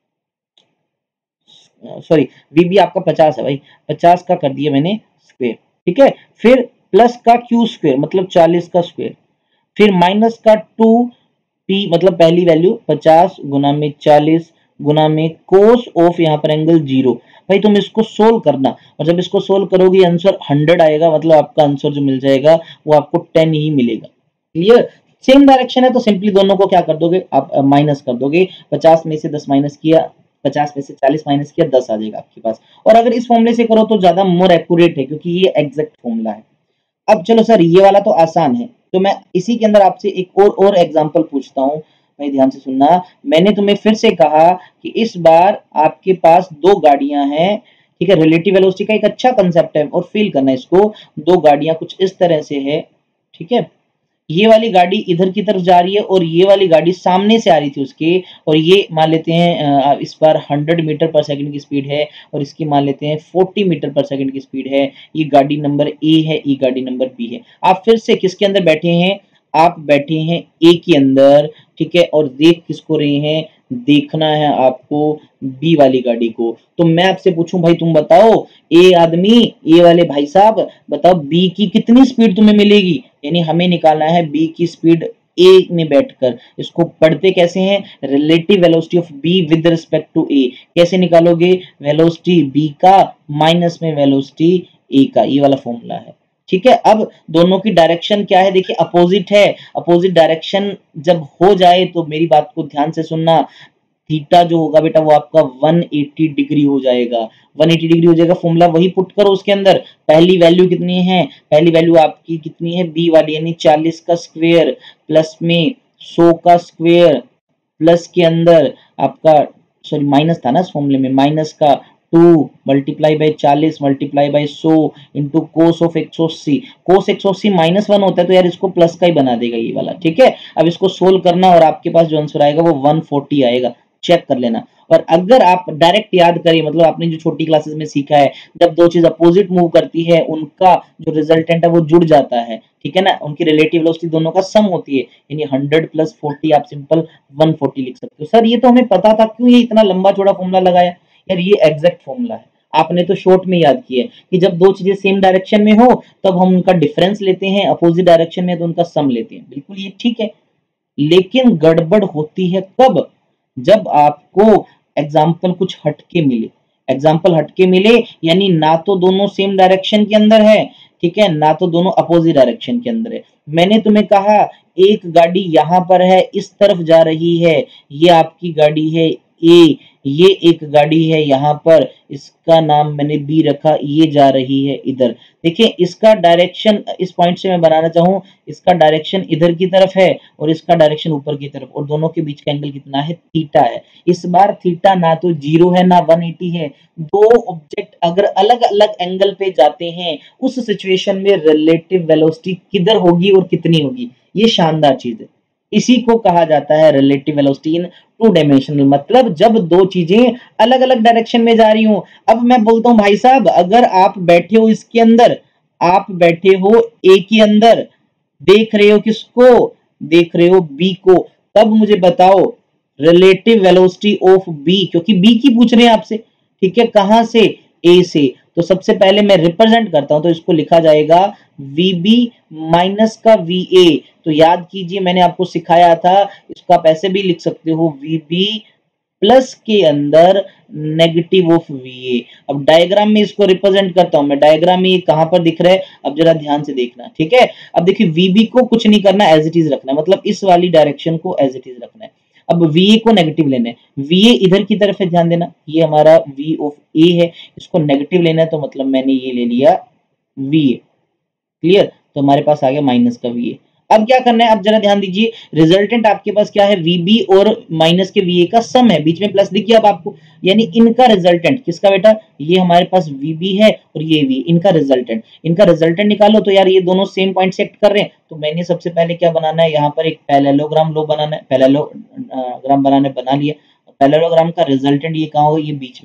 सॉरी वीबी आपका पचास है भाई, पचास का कर दिया मैंने स्क्वायर, ठीक है। फिर प्लस का क्यू स्क्वायर मतलब चालीस का स्क्वायर, फिर माइनस का टू पी मतलब पहली वैल्यू पचास गुना में चालीस गुना में कोस ऑफ यहाँ पर एंगल जीरो। भाई तुम इसको सोल्व करना, और जब इसको सोल्व करोगे आंसर हंड्रेड आएगा, मतलब आपका आंसर जो मिल जाएगा वो आपको टेन ही मिलेगा। क्लियर। सेम डायरेक्शन है तो सिंपली दोनों को क्या कर दोगे आप, माइनस कर दोगे। पचास में से दस माइनस किया, पचास में से चालीस माइनस किया, दस आ जाएगा आपके पास। और अगर इस फॉर्मूले से करो तो ज्यादा मोर एक्यूरेट है, क्योंकि ये एग्जैक्ट फॉर्मूला है। अब चलो सर ये वाला तो आसान है, तो मैं इसी के अंदर आपसे एक और और एग्जांपल पूछता हूँ। भाई ध्यान से सुनना, मैंने तुम्हें फिर से कहा कि इस बार आपके पास दो गाड़ियां हैं, ठीक है। रिलेटिव वेलोसिटी का एक अच्छा कंसेप्ट है और फील करना इसको। दो गाड़ियां कुछ इस तरह से है, ठीक है। ये वाली गाड़ी इधर की तरफ जा रही है और ये वाली गाड़ी सामने से आ रही थी उसके, और ये मान लेते हैं इस बार हंड्रेड मीटर पर सेकंड की स्पीड है और इसकी मान लेते हैं फोर्टी मीटर पर सेकंड की स्पीड है। ये गाड़ी नंबर ए है, ये गाड़ी नंबर बी है। आप फिर से किसके अंदर बैठे हैं, आप बैठे हैं ए के अंदर, ठीक है। और देख किसको रहे हैं, देखना है आपको बी वाली गाड़ी को। तो मैं आपसे पूछूं भाई तुम बताओ, ए आदमी, ए वाले भाई साहब बताओ बी की कितनी स्पीड तुम्हें मिलेगी। यानी हमें निकालना है बी की स्पीड ए में बैठकर। इसको पढ़ते कैसे हैं, relative velocity of B with respect to A. कैसे निकालोगे, वेलोसिटी बी का माइनस में वेलोसिटी ए का, ये वाला फॉर्मूला है, ठीक है। अब दोनों की डायरेक्शन क्या है, देखिए अपोजिट है। अपोजिट डायरेक्शन जब हो जाए तो मेरी बात को ध्यान से सुनना, थीटा जो होगा बेटा वो आपका एक सौ अस्सी डिग्री हो जाएगा। एक सौ अस्सी डिग्री हो जाएगा, फॉर्मूला वही पुट करो उसके अंदर। पहली वैल्यू कितनी है, पहली वैल्यू आपकी कितनी है, बी वाली, यानी चालीस का स्क्वायर प्लस में सौ का स्क्वायर प्लस के अंदर आपका, सॉरी माइनस था ना इस फॉर्मूले में, माइनस का टू मल्टीप्लाई बाई चालीस मल्टीप्लाई बाई सौ इंटू कोस ऑफ एक सौ अस्सी। कोस एक सौ अस्सी माइनस वन होता है तो यार इसको प्लस का ही बना देगा ये वाला, ठीक है। अब इसको सोल्व करना और आपके पास जो आंसर आएगा वो एक सौ चालीस आएगा, चेक कर लेना। और अगर आप डायरेक्ट याद करें, मतलब आपने जो छोटी क्लासेस में सीखा है, जब दो चीज अपोजिट मूव करती है उनका जो रिजल्टेंट है वो जुड़ जाता है, ठीक है ना, उनकी रिलेटिव वेलोसिटी दोनों का सम होती है। यानी हंड्रेड प्लस फोर्टी आप सिंपल एक सौ चालीस लिख सकते हो। सर ये तो हमें पता था, क्यों ये इतना लंबा चौड़ा फॉर्मूला लगाया। यार ये एग्जैक्ट फॉर्मूला है, आपने तो शॉर्ट में याद किया है कि जब दो चीजें सेम डायरेक्शन में हो तब हम उनका डिफरेंस लेते हैं, अपोजिट डायरेक्शन में तो उनका सम लेते हैं। बिल्कुल ये ठीक है, लेकिन गड़बड़ होती है कब, जब आपको एग्जाम्पल कुछ हटके मिले। एग्जाम्पल हटके मिले यानी ना तो दोनों सेम डायरेक्शन के अंदर है, ठीक है, ना तो दोनों अपोजिट डायरेक्शन के अंदर है। मैंने तुम्हें कहा एक गाड़ी यहां पर है, इस तरफ जा रही है, ये आपकी गाड़ी है ए, ये एक गाड़ी है यहाँ पर, इसका नाम मैंने बी रखा, ये जा रही है इधर। देखिए इसका डायरेक्शन, इस पॉइंट से मैं बनाना चाहूँ, इसका डायरेक्शन इधर की तरफ है और इसका डायरेक्शन ऊपर की तरफ, और दोनों के बीच का एंगल कितना है, थीटा है। इस बार थीटा ना तो जीरो है ना एक सौ अस्सी है। दो ऑब्जेक्ट अगर अलग अलग एंगल पे जाते हैं उस सिचुएशन में रिलेटिव वेलोसिटी किधर होगी और कितनी होगी, ये शानदार चीज है। इसी को कहा जाता है relative velocity in two dimensional, मतलब जब दो चीजें अलग अलग डायरेक्शन में जा रही हो। अब मैं बोलता हूं भाई साहब, अगर आप बैठे हो इसके अंदर, आप बैठे हो ए के अंदर, देख रहे हो किसको, देख रहे हो बी को, तब मुझे बताओ रिलेटिव वेलोसिटी ऑफ बी, क्योंकि बी की पूछ रहे हैं आपसे, ठीक है, कहां से, ए से। तो सबसे पहले मैं रिप्रेजेंट करता हूं, तो इसको लिखा जाएगा वीबी माइनस का वीए। तो याद कीजिए मैंने आपको सिखाया था, इसको आप ऐसे भी लिख सकते हो, वीबी प्लस के अंदर नेगेटिव ऑफ वीए। अब डायग्राम में इसको रिप्रेजेंट करता हूं मैं, डायग्राम में ये कहां पर दिख रहा है, अब जरा ध्यान से देखना, ठीक है। अब देखिए वीबी को कुछ नहीं करना, एज इट इज रखना है, मतलब इस वाली डायरेक्शन को एज इट इज रखना है। अब वीए को नेगेटिव लेना है, वीए इधर की तरफ है, ध्यान देना, ये हमारा वी ऑफ ए है, इसको नेगेटिव लेना है, तो मतलब मैंने ये ले लिया वीए। क्लियर, तो हमारे पास आ गया माइनस का वीए। अब क्या करना है, अब जरा ध्यान दीजिए, रिजल्टेंट आपके पास क्या है, वीबी और माइनस के वीए का सम है, बीच में प्लस दिख गया अब आपको, यानी इनका रिजल्टेंट किसका बेटा, ये हमारे पास वीबी है और ये वी, इनका रिजल्टेंट, इनका रिजल्टेंट निकालो। तो यार ये दोनों सेम पॉइंट से एक्ट कर रहे हैं, तो मैंने सबसे पहले क्या बनाना है, यहाँ पर एक पैरेललोग्राम लो बनाना है, पैरेललोग्राम बनाने बना लिया। पैरेललोग्राम का रिजल्टेंट ये कहाँ होगा, ये बीच में होगा।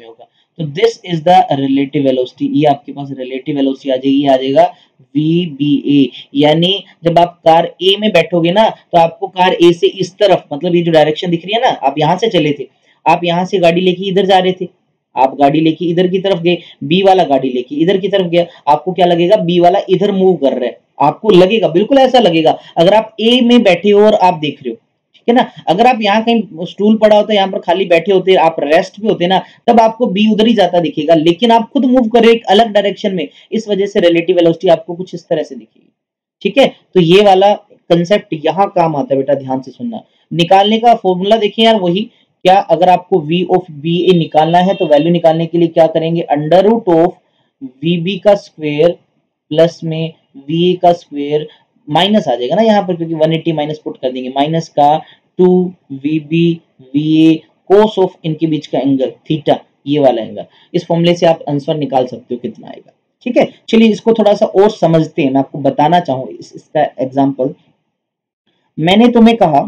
तो this is the relative velocity, ये आपके पास रिलेटिव वेलोसिटी आ जाएगी, आ जाएगा वी बी ए। यानी जब आप कार ए में बैठोगे ना तो आपको कार ए से इस तरफ, मतलब ये जो डायरेक्शन दिख रही है ना, आप यहां से चले थे, आप यहां से गाड़ी लेके इधर जा रहे थे, आप गाड़ी लेके इधर की तरफ गए, बी वाला गाड़ी लेके इधर की तरफ गया, आपको क्या लगेगा, बी वाला इधर मूव कर रहा है, आपको लगेगा, बिल्कुल ऐसा लगेगा अगर आप ए में बैठे हो और आप देख रहे हो, ठीक है ना। अगर आप यहाँ कहीं स्टूल पड़ा होता है, यहाँ पर खाली बैठे होते, आप रेस्ट पे होते ना, तब आपको बी उधर ही जाता दिखेगा, लेकिन आप खुद मूव कर रहे हो एक अलग डायरेक्शन में, इस वजह से रिलेटिव वेलोसिटी आपको कुछ इस तरह से दिखेगी, ठीक है। तो ये वाला कंसेप्ट यहाँ काम आता है बेटा, ध्यान से सुनना। निकालने का फॉर्मूला देखिए यार, वही क्या, अगर आपको v ऑफ बी ए निकालना है तो वैल्यू निकालने के लिए क्या करेंगे, under root of V B का स्क्वायर प्लस में वी ए का स्क्वायर, माइनस आ जाएगा ना यहाँ पर, क्योंकि वन एटी माइनस पुट कर देंगे, माइनस का two V B V A cos of इनके बीच का एंगल थीटा, ये वाला एंगल। इस फॉर्मूले से आप आंसर निकाल सकते हो कितना आएगा, ठीक है। चलिए इसको थोड़ा सा और समझते हैं, मैं आपको बताना चाहूँ इस, इसका एग्जाम्पल। मैंने तुम्हें कहा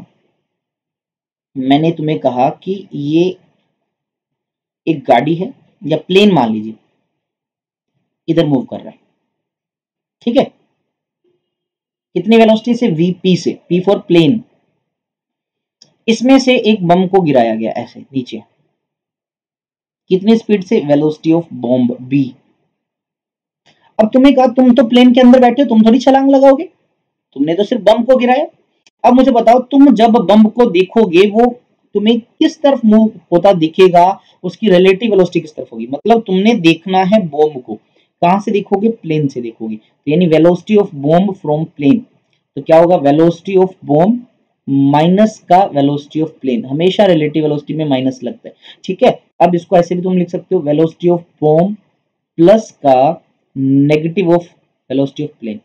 मैंने तुम्हें कहा कि ये एक गाड़ी है या प्लेन मान लीजिए, इधर मूव कर रहा है, ठीक है, कितनी वेलोसिटी से, वीपी से, पी फॉर प्लेन। इसमें से एक बम को गिराया गया ऐसे नीचे, कितनी स्पीड से, वेलोसिटी ऑफ बॉम्ब बी। अब तुम्हें कहा तुम तो प्लेन के अंदर बैठे हो, तुम थोड़ी छलांग लगाओगे, तुमने तो सिर्फ बम को गिराया। अब मुझे बताओ, तुम जब बम को देखोगे वो तुम्हें किस तरफ मूव होता दिखेगा, उसकी रिलेटिव वेलोसिटी किस तरफ होगी। मतलब तुमने देखना है बॉम्ब को, कहां से देखोगे, प्लेन से देखोगे, तो यानी velocity of bomb from plane, तो क्या होगा, वेलोसिटी ऑफ बॉम्ब माइनस का वेलोसिटी ऑफ प्लेन, हमेशा रिलेटिव वेलोसिटी में माइनस लगता है, ठीक है। अब इसको ऐसे भी तुम लिख सकते हो, वेलोसिटी ऑफ बॉम्ब प्लस का negative of velocity of plane,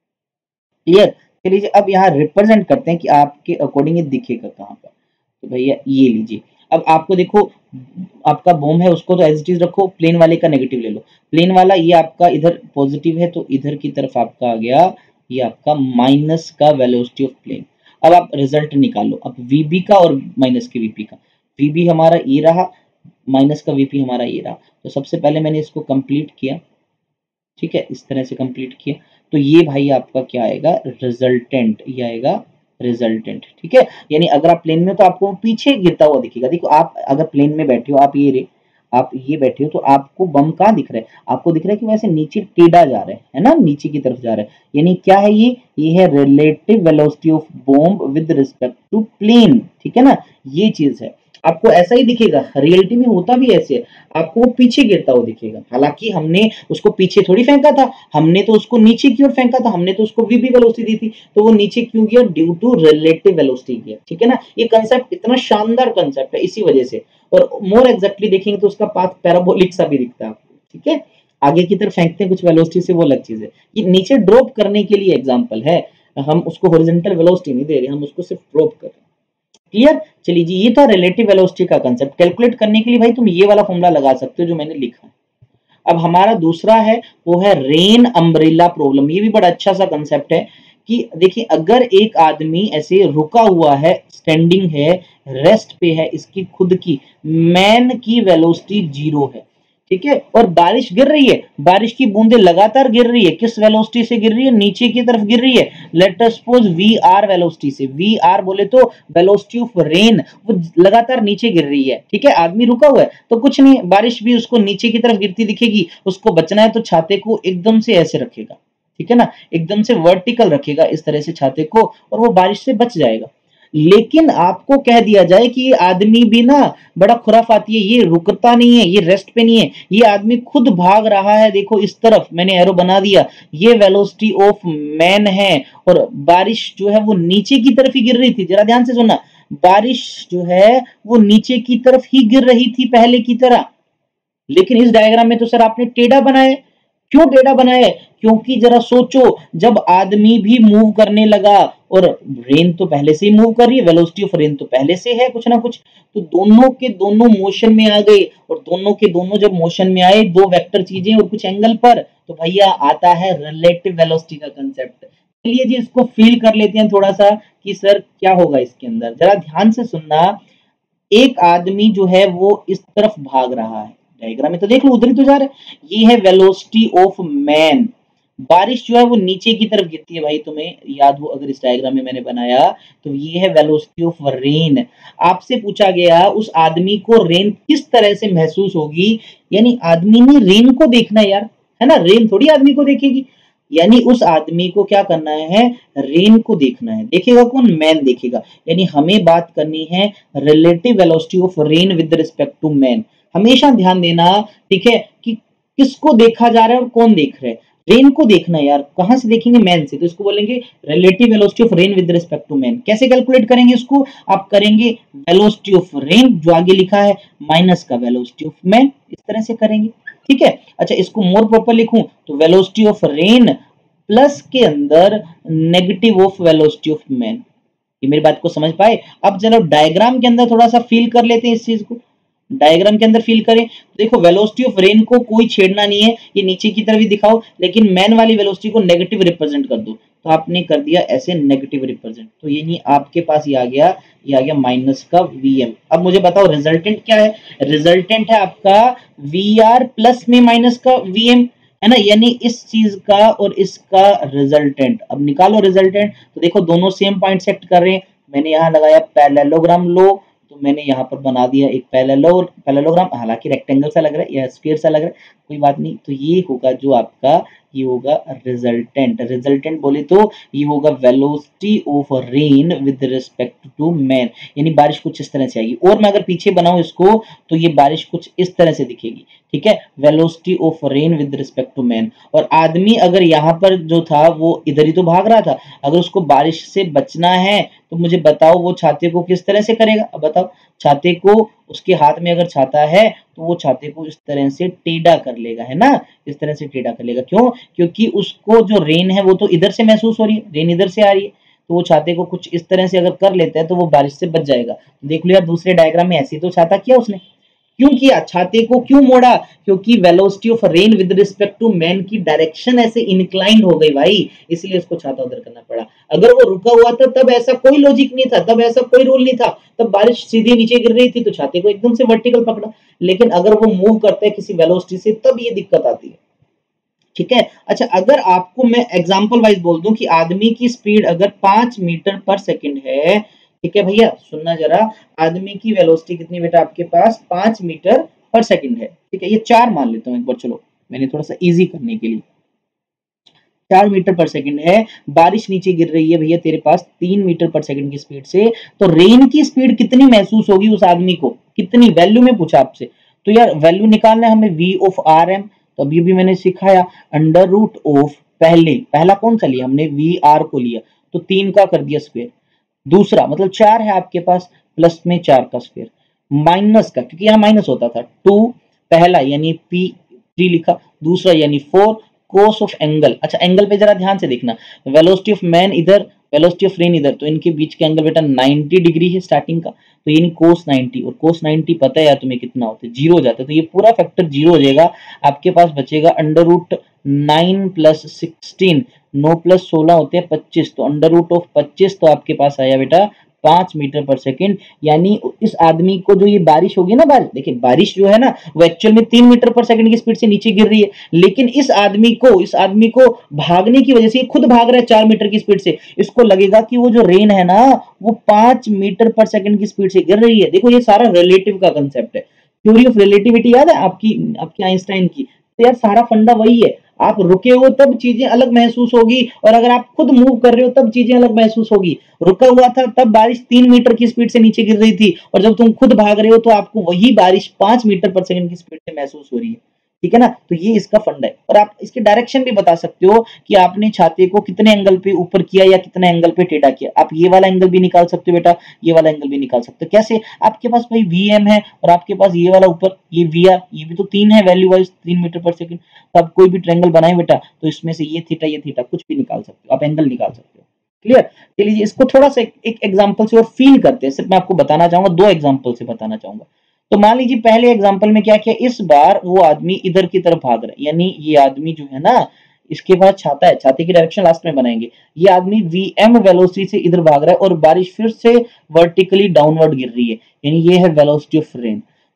clear. चलिए अब यहाँ रिप्रेजेंट करते हैं कि आपके अकॉर्डिंग ये दिखेगा कहाँ पर, तो भैया ये लीजिए। अब आपको देखो, आपका बॉम्ब है उसको तो एज इट इज रखो, प्लेन वाले का नेगेटिव ले लो, प्लेन वाला ये आपका इधर पॉजिटिव है तो इधर की तरफ आपका आ गया ये आपका माइनस का वेलोसिटी ऑफ प्लेन। अब आप रिजल्ट निकालो, अब वीबी का और माइनस के वीपी का, वीबी हमारा ये रहा, माइनस का वीपी हमारा ये रहा। तो सबसे पहले मैंने इसको कंप्लीट किया, ठीक है, इस तरह से कंप्लीट किया, तो ये भाई आपका क्या आएगा, रिजल्टेंट, ये आएगा रिजल्टेंट, ठीक है। यानी अगर आप प्लेन में तो आपको पीछे गिरता हुआ दिखेगा। देखो आप अगर प्लेन में बैठे हो, आप ये रे आप ये बैठे हो, तो आपको बम कहाँ दिख रहा है, आपको दिख रहा है कि वैसे नीचे टेढ़ा जा रहा है है ना, नीचे की तरफ जा रहा है। यानी क्या है ये ये है relative velocity of bomb with respect to plane, ठीक है ना, ये चीज है। आपको ऐसा ही दिखेगा, रियलिटी में होता भी ऐसे है, आपको वो पीछे गिरता हुआ दिखेगा, हालांकि हमने उसको पीछे थोड़ी फेंका था, हमने तो उसको नीचे की ओर फेंका था, हमने तो उसको वीबी वेलोसिटी दी थी, तो वो नीचे क्यों गया, ड्यू टू रिलेटिव वेलोसिटी गया, ठीक है ना। ये कंसेप्ट इतना शानदार कंसेप्ट है इसी वजह से, और मोर एग्जैक्टली देखेंगे तो उसका पाथ पैराबोलिक सा भी दिखता है आपको, ठीक है। आगे की तरफ फेंकते हैं कुछ वेलोसिटी से, वो अलग चीज है, ये नीचे ड्रॉप करने के लिए एग्जाम्पल है, हम उसको हॉरिजॉन्टल वेलोसिटी नहीं दे रहे, हम उसको सिर्फ ड्रॉप कर रहे हैं, क्लियर। चलिए जी, ये था रिलेटिव वेलोसिटी का कंसेप्ट। कैलकुलेट करने के लिए भाई तुम ये वाला फॉर्मूला लगा सकते हो जो मैंने लिखा है। अब हमारा दूसरा है वो है रेन अम्ब्रेला प्रॉब्लम। ये भी बड़ा अच्छा सा कंसेप्ट है कि देखिए अगर एक आदमी ऐसे रुका हुआ है, स्टैंडिंग है, रेस्ट पे है, इसकी खुद की मैन की वेलोसिटी जीरो है, ठीक है, और बारिश गिर रही है, बारिश की बूंदें लगातार गिर रही है, किस वेलोसिटी से गिर रही है, नीचे की तरफ गिर रही है, let us suppose V R velocity से, वी आर बोले तो वेलोसिटी ऑफ रेन, वो लगातार नीचे गिर रही है, ठीक है। आदमी रुका हुआ है तो कुछ नहीं, बारिश भी उसको नीचे की तरफ गिरती दिखेगी, उसको बचना है तो छाते को एकदम से ऐसे रखेगा, ठीक है ना, एकदम से वर्टिकल रखेगा इस तरह से छाते को, और वो बारिश से बच जाएगा। लेकिन आपको कह दिया जाए कि ये आदमी भी ना बड़ा खुराफाती है, ये रुकता नहीं है, ये रेस्ट पे नहीं है, ये आदमी खुद भाग रहा है, देखो इस तरफ मैंने एरो बना दिया, ये वेलोसिटी ऑफ मैन है, और बारिश जो है वो नीचे की तरफ ही गिर रही थी, जरा ध्यान से सुनना, बारिश जो है वो नीचे की तरफ ही गिर रही थी पहले की तरह, लेकिन इस डायग्राम में तो सर आपने टेढ़ा बनाया। क्यों टेढ़ा बनाया है, क्योंकि जरा सोचो, जब आदमी भी मूव करने लगा, और रेन तो पहले से ही मूव कर रही है, वेलोसिटी ऑफ रेन तो पहले से है कुछ ना कुछ, तो दोनों के दोनों मोशन में आ गए, और दोनों के दोनों जब मोशन में आए, दो वेक्टर चीजें और कुछ एंगल पर, तो भैया आता है रिलेटिव वेलोसिटी का कंसेप्ट। चलिए जी इसको फील कर लेते हैं थोड़ा सा कि सर क्या होगा इसके अंदर, जरा ध्यान से सुनना। एक आदमी जो है वो इस तरफ भाग रहा है, डायग्राम में तो देख लो उधर ही तो जा रहा है। ये है वेलोसिटी ऑफ मैन, बारिश जो है वो नीचे की तरफ गिरती है भाई, तुम्हें याद हो अगर इस डायग्राम में मैंने बनाया तो ये है वेलोसिटी ऑफ रेन। आपसे पूछा गया उस आदमी को रेन किस तरह से महसूस होगी, यानी आदमी ने रेन को देखना है यार, है ना, रेन थोड़ी आदमी को देखेगी, यानी उस आदमी को क्या करना है, रेन को देखना है। देखेगा कौन, मैन देखेगा। यानी हमें बात करनी है relative velocity of rain with respect to man. हमेशा ध्यान देना, ठीक है, कि किसको देखा जा रहा है और कौन देख रहा है। रेन को देखना है यार, कहां से देखेंगे, मैन से, तो इसको बोलेंगे relative velocity of rain with respect to man. कैसे कैलकुलेट करेंगे इसको, आप करेंगे वेलोसिटी ऑफ रेन जो आगे लिखा है माइनस का वेलोसिटी ऑफ मैन, इस तरह से करेंगे, ठीक है। अच्छा इसको मोर प्रॉपर लिखूं तो वेलोसिटी ऑफ रेन प्लस के अंदर negative of velocity of man. ये मेरी बात को समझ पाए। अब चलो डायग्राम के अंदर थोड़ा सा फील कर लेते हैं इस चीज को, डायग्राम के अंदर फील करें। देखो वेलोसिटी ऑफ रेन को कोई छेड़ना नहीं है, ये नीचे की तरफ ही दिखाओ, लेकिन मैन वाली वेलोसिटी को नेगेटिव रिप्रेजेंट कर दो, तो आपने कर दिया ऐसे नेगेटिव रिप्रेजेंट, तो ये नहीं आपके पास ये आ गया, ये आ गया माइनस का वीएम। अब मुझे बताओ रिजल्टेंट क्या है, रिजल्टेंट है आपका वी आर प्लस में माइनस का वीएम, है ना, यानी इस चीज का और इसका रिजल्टेंट। अब निकालो रिजल्टेंट, तो देखो दोनों सेम पॉइंट सेट कर रहे हैं, मैंने यहाँ लगाया पैरेललोग्राम लो, तो मैंने यहाँ पर बना दिया एक पैरेललो पैरेललोग्राम, हालांकि रेक्टेंगल सा लग रहा है या स्क्वायर सा लग रहा है, कोई बात नहीं। तो ये होगा जो आपका, ये होगा रिजल्टेंट। रिजल्टेंट बोले तो ये होगा velocity of rain with respect to man, यानी बारिश कुछ इस तरह से आएगी। और मैं अगर पीछे बनाऊं इसको तो ये बारिश कुछ इस तरह से दिखेगी, ठीक है, velocity of rain with respect to man. और आदमी अगर यहाँ पर जो था वो इधर ही तो भाग रहा था, अगर उसको बारिश से बचना है तो मुझे बताओ वो छाते को किस तरह से करेगा। अब बताओ, छाते को, उसके हाथ में अगर छाता है तो वो छाते को इस तरह से टेढ़ा कर लेगा, है ना, इस तरह से टेढ़ा कर लेगा। क्यों, क्योंकि उसको जो रेन है वो तो इधर से महसूस हो रही है, रेन इधर से आ रही है, तो वो छाते को कुछ इस तरह से अगर कर लेता है तो वो बारिश से बच जाएगा। देख लो यार दूसरे डायग्राम में ऐसे तो छाता किया उसने, क्यों किया, छाते को क्यों मोड़ा, क्योंकि velocity of rain with respect to man की डायरेक्शन ऐसे इंक्लाइंड हो गई भाई, इसलिए उसको छाता उधर करना पड़ा। अगर वो रुका हुआ था तब ऐसा कोई लॉजिक नहीं था, तब ऐसा कोई रूल नहीं था, तब बारिश सीधी नीचे गिर रही थी तो छाते को एकदम से वर्टिकल पकड़ा। लेकिन अगर वो मूव करता है किसी वेलोसिटी से तब ये दिक्कत आती है, ठीक है। अच्छा अगर आपको मैं एग्जांपल वाइज बोल दूं कि आदमी की स्पीड अगर पांच मीटर पर सेकंड है, ठीक है भैया सुनना जरा, आदमी की वेलोसिटी कितनी बेटा आपके पास, पांच मीटर पर सेकंड है, ठीक है, ये चार मान लेता हूं एक बार, चलो मैंने थोड़ा सा इजी करने के लिए, चार मीटर पर सेकंड है, बारिश नीचे गिर रही है भैया तेरे पास तीन मीटर पर सेकंड की स्पीड से, तो रेन की स्पीड कितनी महसूस होगी उस आदमी को, कितनी वैल्यू में पूछा आपसे, तो यार वैल्यू निकालना है हमें वी ऑफ आर एम। तो अभी भी मैंने सिखाया अंडर रूट ऑफ, पहले पहला कौन सा लिया हमने, वी आर को लिया, तो तीन का कर दिया स्क्वायर, दूसरा मतलब चार है आपके पास, प्लस में चार का स्क्वायर, माइनस का, क्योंकि यहाँ माइनस होता था, टू पहला यानी पी थ्री लिखा, दूसरा यानी फोर कोस ऑफ एंगल। अच्छा एंगल पे जरा ध्यान से देखना, वेलोसिटी ऑफ मैन इधर, वेलोसिटी ऑफ रेन इधर, तो इनके बीच के एंगल बेटा नाइंटी डिग्री है स्टार्टिंग का, तो यानी कोस नाइंटी, और कोस नाइंटी पता है यार तुम्हें कितना होता है, जीरो हो जाता है, तो ये पूरा फैक्टर जीरो हो जाएगा, आपके पास बचेगा under root nine plus sixteen, नौ प्लस सोलह होते हैं पच्चीस, तो अंडर रूट ऑफ पच्चीस, तो आपके पास आया बेटा पांच मीटर पर सेकंड। यानी इस आदमी को जो ये बारिश होगी ना, बारिश देखिए बारिश जो है ना वो एक्चुअल में तीन मीटर पर सेकंड की स्पीड से नीचे गिर रही है, लेकिन इस आदमी को इस आदमी को भागने की वजह से, ये खुद भाग रहा है चार मीटर की स्पीड से, इसको लगेगा कि वो जो रेन है ना वो पांच मीटर पर सेकंड की स्पीड से गिर रही है। देखो ये सारा रिलेटिव का कंसेप्ट है, थ्योरी ऑफ रिलेटिविटी याद है आपकी आपकी आइंस्टाइन की, तो यार सारा फंडा वही है, आप रुके हो तब चीजें अलग महसूस होगी, और अगर आप खुद मूव कर रहे हो तब चीजें अलग महसूस होगी। रुका हुआ था तब बारिश तीन मीटर की स्पीड से नीचे गिर रही थी, और जब तुम खुद भाग रहे हो तो आपको वही बारिश पांच मीटर पर सेकंड की स्पीड से महसूस हो रही है, ठीक है ना। तो ये इसका फंडा है, और आप इसके डायरेक्शन भी बता सकते हो कि आपने छाते को कितने एंगल पे ऊपर किया या कितने एंगल पे टेढ़ा किया। आप ये वाला एंगल भी निकाल सकते हो बेटा, ये वाला एंगल भी निकाल सकते हो। कैसे, आपके पास भाई वी एम है और आपके पास ये वाला ऊपर ये वी आर, ये भी तो तीन है वैल्यू वाइज, तीन मीटर पर सेकंड, तो आप कोई भी ट्रायंगल बनाए बेटा तो इसमें से ये थीटा ये थीटा कुछ भी निकाल सकते हो, आप एंगल निकाल सकते हो। क्लियर, चलिए इसको थोड़ा सा एक एग्जांपल से और फील करते हैं। सिर्फ मैं आपको बताना चाहूंगा, दो एग्जांपल से बताना चाहूंगा। तो मान लीजिए पहले एग्जांपल में क्या किया, इस बार वो आदमी इधर की तरफ भाग रहा है, यानी ये आदमी जो है ना इसके पास छाता है, छाते की डायरेक्शन लास्ट में बनाएंगे, ये आदमी वीएम वेलोसिटी से इधर भाग रहा है और बारिश फिर से वर्टिकली डाउनवर्ड गिर रही है, यानी ये है वेलोसिटी ऑफ रेन।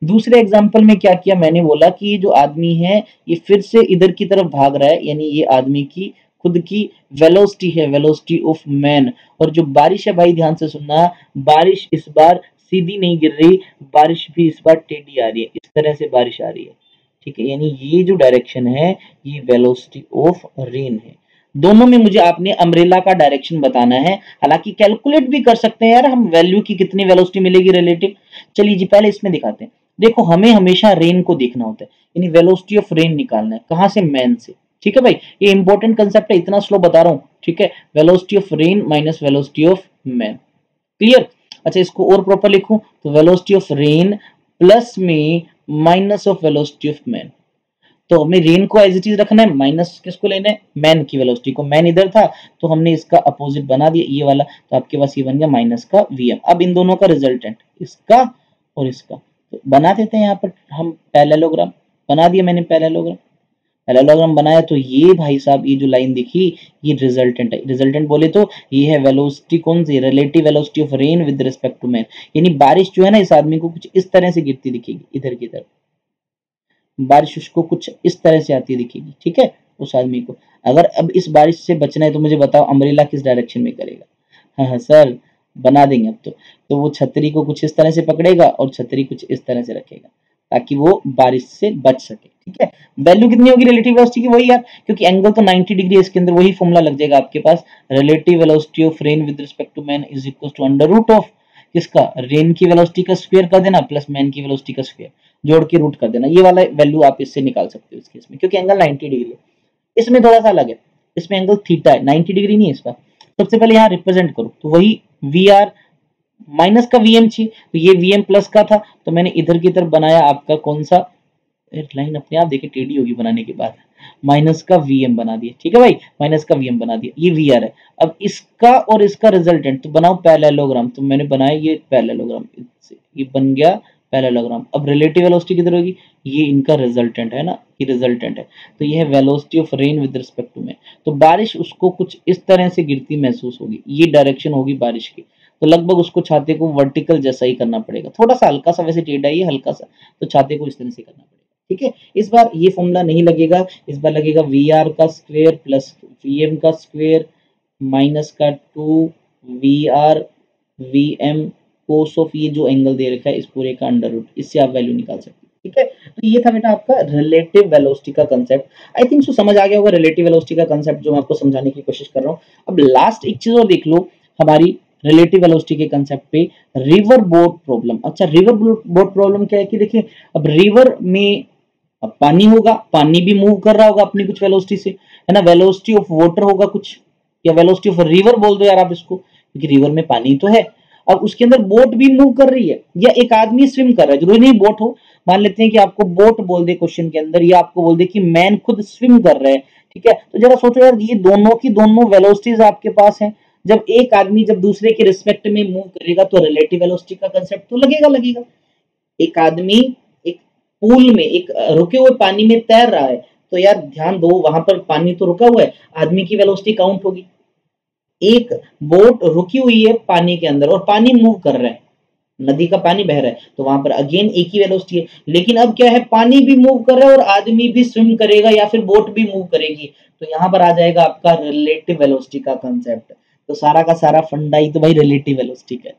दूसरे एग्जाम्पल में क्या किया, मैंने बोला कि ये जो आदमी है ये फिर से इधर की तरफ भाग रहा है, यानी ये आदमी की खुद की वेलोसिटी है, वेलोसिटी ऑफ मैन। और जो बारिश है भाई ध्यान से सुनना, बारिश इस बार सीधी नहीं गिर रही, बारिश भी इस बार टेढ़ी आ रही है, इस तरह से बारिश आ रही है, ठीक है। यानी ये जो डायरेक्शन है ये वेलोसिटी ऑफ रेन है। दोनों में मुझे आपने अम्ब्रेला का डायरेक्शन बताना है, हालांकि कैलकुलेट भी कर सकते हैं यार हम, वैल्यू की कितनी वेलोसिटी मिलेगी रिलेटिव। चलिए जी पहले इसमें दिखाते हैं। देखो हमें हमेशा रेन को देखना होता है, यानी वेलोसिटी ऑफ रेन निकालना है, कहां से, मैन से, ठीक है भाई। ये इंपॉर्टेंट कंसेप्ट है, इतना स्लो बता रहा हूं, ठीक है। Velocity of rain minus velocity of man, clear. अच्छा इसको और प्रॉपर लिखूं तो वेलोसिटी ऑफ रेन प्लस में minus of velocity of man. तो हमें रेन को एज इट इज रखना है, माइनस किसको लेना है, मैन की वेलोसिटी को। मैन इधर था तो हमने इसका अपोजिट बना दिया ये वाला, तो आपके पास ये बन गया माइनस का वीएम। अब इन दोनों का रिजल्टेंट, इसका और इसका, तो बना देते हैं यहाँ पर हम पैरेललोग्राम। बना दिया मैंने पैरेललोग्राम, पैरेललोग्राम बनाया तो ये भाई साहब ये जो लाइन दिखी ये रिजल्टेंट है। रिजल्टेंट बोले तो ये है वेलोसिटी कौन सी, relative velocity of rain with respect to man. यानी बारिश जो है ना इस आदमी को कुछ इस तरह से गिरती दिखेगी, इधर की तरफ बारिश उसको कुछ इस तरह से आती दिखेगी, ठीक है उस आदमी को। अगर अब इस बारिश से बचना है तो मुझे बताओ अम्ब्रेला किस डायरेक्शन में करेगा। हाँ हाँ सर बना देंगे अब तो तो वो छतरी को कुछ इस तरह से पकड़ेगा और छतरी कुछ इस तरह से रखेगा ताकि वो बारिश से बच सके, ठीक है। वैल्यू कितनी होगी रिलेटिव वेलोसिटी की, वही यार, क्योंकि एंगल तो नाइंटी डिग्री है, इसके अंदर वही फॉर्मूला लग जाएगा आपके पास। Relative velocity of rain with respect to man is equal to under root of किसका, रेन की वेलोसिटी का स्क्वायर कर देना प्लस मैन की वेलोसिटी का स्क्वायर, जोड़ के रूट कर देना। ये वाला वैल्यू आप इससे निकाल सकते हो इस केस में, क्योंकि एंगल नाइंटी डिग्री है। इसमें थोड़ा सा अलग है, इसमें एंगल थीटा है, नाइंटी डिग्री नहीं है इसका। सबसे पहले यहाँ रिप्रेजेंट करो तो वही वी आर माइनस का वीएम चाहिए, तो ये वीएम प्लस का था तो मैंने इधर की तरफ बनाया आपका कौन सा, लाइन अपने आप देखिए टेढ़ी होगी बनाने के बाद, माइनस का वीएम बना दिया, ठीक है भाई, माइनस का वीएम बना दिया, ये वीआर है। अब इसका और इसका रिजल्टेंट तो बनाओ पैरेललोग्राम, तो मैंने बनाया ये पैरेललोग्राम, ये बन गया पैरेललोग्राम। अब रिलेटिव वेलोसिटी किधर होगी, ये इनका रिजल्टेंट है ना, ये रिजल्टेंट है, तो ये है velocity of rain with respect to man. तो बारिश उसको कुछ इस तरह से गिरती महसूस होगी, ये डायरेक्शन होगी बारिश की, तो लगभग उसको छाते को वर्टिकल जैसा ही करना पड़ेगा, थोड़ा सा हल्का सा वैसे टेढ़ा ही है हल्का सा, तो छाते को इस तरह से करना पड़ेगा, ठीक है। इस बार ये फॉर्मूला नहीं लगेगा, इस बार लगेगा वी आर का स्क्वायर प्लस वी एम का स्क्वायर माइनस का two V R V M cos of ये जो एंगल दे रखा है इस पूरे का अंडर रूट, इससे आप वैल्यू निकाल सकते हैं, ठीक है। तो ये था बेटा आपका रिलेटिव वेलोसिटी का कंसेप्ट। आई थिंक सो समझ आ गया होगा रिलेटिव वेलोसिटी का कंसेप्ट जो मैं आपको समझाने की कोशिश कर रहा हूँ। अब लास्ट एक चीज और देख लो हमारी रिलेटिव वेलोसिटी के कंसेप्ट पे, रिवर बोट प्रॉब्लम। अच्छा रिवर बोट प्रॉब्लम क्या है कि देखिए अब रिवर में अब पानी होगा, पानी भी मूव कर रहा होगा अपनी कुछ वेलोसिटी से, है ना, वेलोसिटी ऑफ वाटर होगा कुछ, या वेलोसिटी ऑफ रिवर बोल दो यार आप इसको, क्योंकि रिवर में पानी तो है। अब उसके अंदर बोट भी मूव कर रही है या एक आदमी स्विम कर रहा है, जरूरी नहीं बोट हो, मान लेते हैं कि आपको बोट बोल दे क्वेश्चन के अंदर, या आपको बोल दे कि मैन खुद स्विम कर रहे हैं, ठीक है। तो जरा सोचो यार ये दोनों की दोनों वेलोसिटीज आपके पास हैं, जब एक आदमी जब दूसरे के रिस्पेक्ट में मूव करेगा तो रिलेटिव वेलोसिटी का कंसेप्ट तो लगेगा लगेगा एक आदमी एक पूल में एक रुके हुए पानी में तैर रहा है, तो यार ध्यान दो वहां पर पानी तो रुका हुआ है, आदमी की वेलोसिटी काउंट होगी। एक बोट रुकी हुई है पानी के अंदर और पानी मूव कर रहा है, नदी का पानी बह रहा है, तो वहां पर अगेन एक ही वेलोसिटी है। लेकिन अब क्या है, पानी भी मूव कर रहा है और आदमी भी स्विम करेगा या फिर बोट भी मूव करेगी, तो यहाँ पर आ जाएगा आपका रिलेटिव वेलोसिटी का कंसेप्ट। तो सारा का सारा फंडा ही तो भाई रिलेटिव वेलोसिटी का है,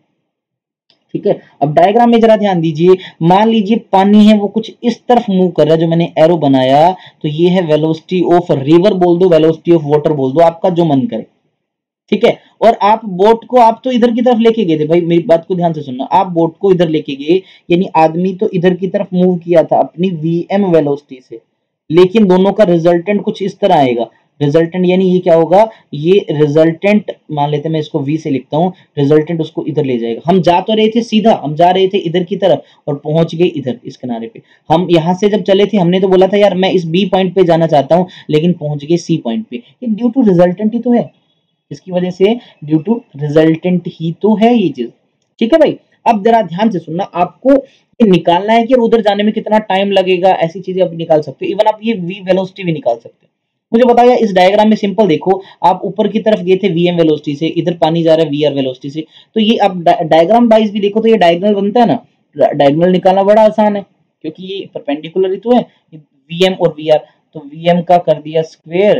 ठीक है। अब डायग्राम में जरा ध्यान दीजिए, मान लीजिए पानी है वो कुछ इस तरफ मूव कर रहा है, जो मैंने एरो बनाया, तो ये है वेलोसिटी ऑफ रिवर बोल दो, वेलोसिटी ऑफ वाटर बोल दो, आपका जो मन करे, ठीक है। और आप बोट को आप तो इधर की तरफ लेके गए थे, भाई मेरी बात को ध्यान से सुनना, आप बोट को इधर लेके गए, यानी आदमी तो इधर की तरफ मूव किया था अपनी वीएम वेलोसिटी से, लेकिन दोनों का रिजल्टेंट कुछ इस तरह आएगा। रिजल्टेंट यानी ये क्या होगा, ये रिजल्टेंट मान लेते हैं, मैं इसको वी से लिखता हूँ, रिजल्टेंट उसको इधर ले जाएगा। हम जा तो रहे थे सीधा, हम जा रहे थे इधर की तरफ और पहुंच गए इधर इस किनारे पे। हम यहाँ से जब चले थे हमने तो बोला था यार मैं इस बी पॉइंट पे जाना चाहता हूँ, लेकिन पहुंच गए सी पॉइंट पे, ये ड्यू टू रिजल्टेंट ही तो है, इसकी वजह से ड्यू टू रिजल्टेंट ही तो है ये चीज, ठीक है भाई। अब जरा ध्यान से सुनना, आपको ये निकालना है कि उधर जाने में कितना टाइम लगेगा, ऐसी चीजें आप निकाल सकते हो। इवन आप ये वी वेलोसिटी भी निकाल सकते हो। मुझे बताओ यार इस डायग्राम में सिंपल देखो, आप ऊपर की तरफ गए थे वीएम वेलोसिटी से, इधर पानी जा रहा है वीआर वेलोसिटी से, तो ये आप डायग्राम वाइज भी देखो तो ये डायगोनल बनता है ना, डायगोनल निकालना बड़ा आसान है क्योंकि ये परपेंडिकुलर ही तो है, वी एम और वी आर, तो वी एम का कर दिया स्क्वायर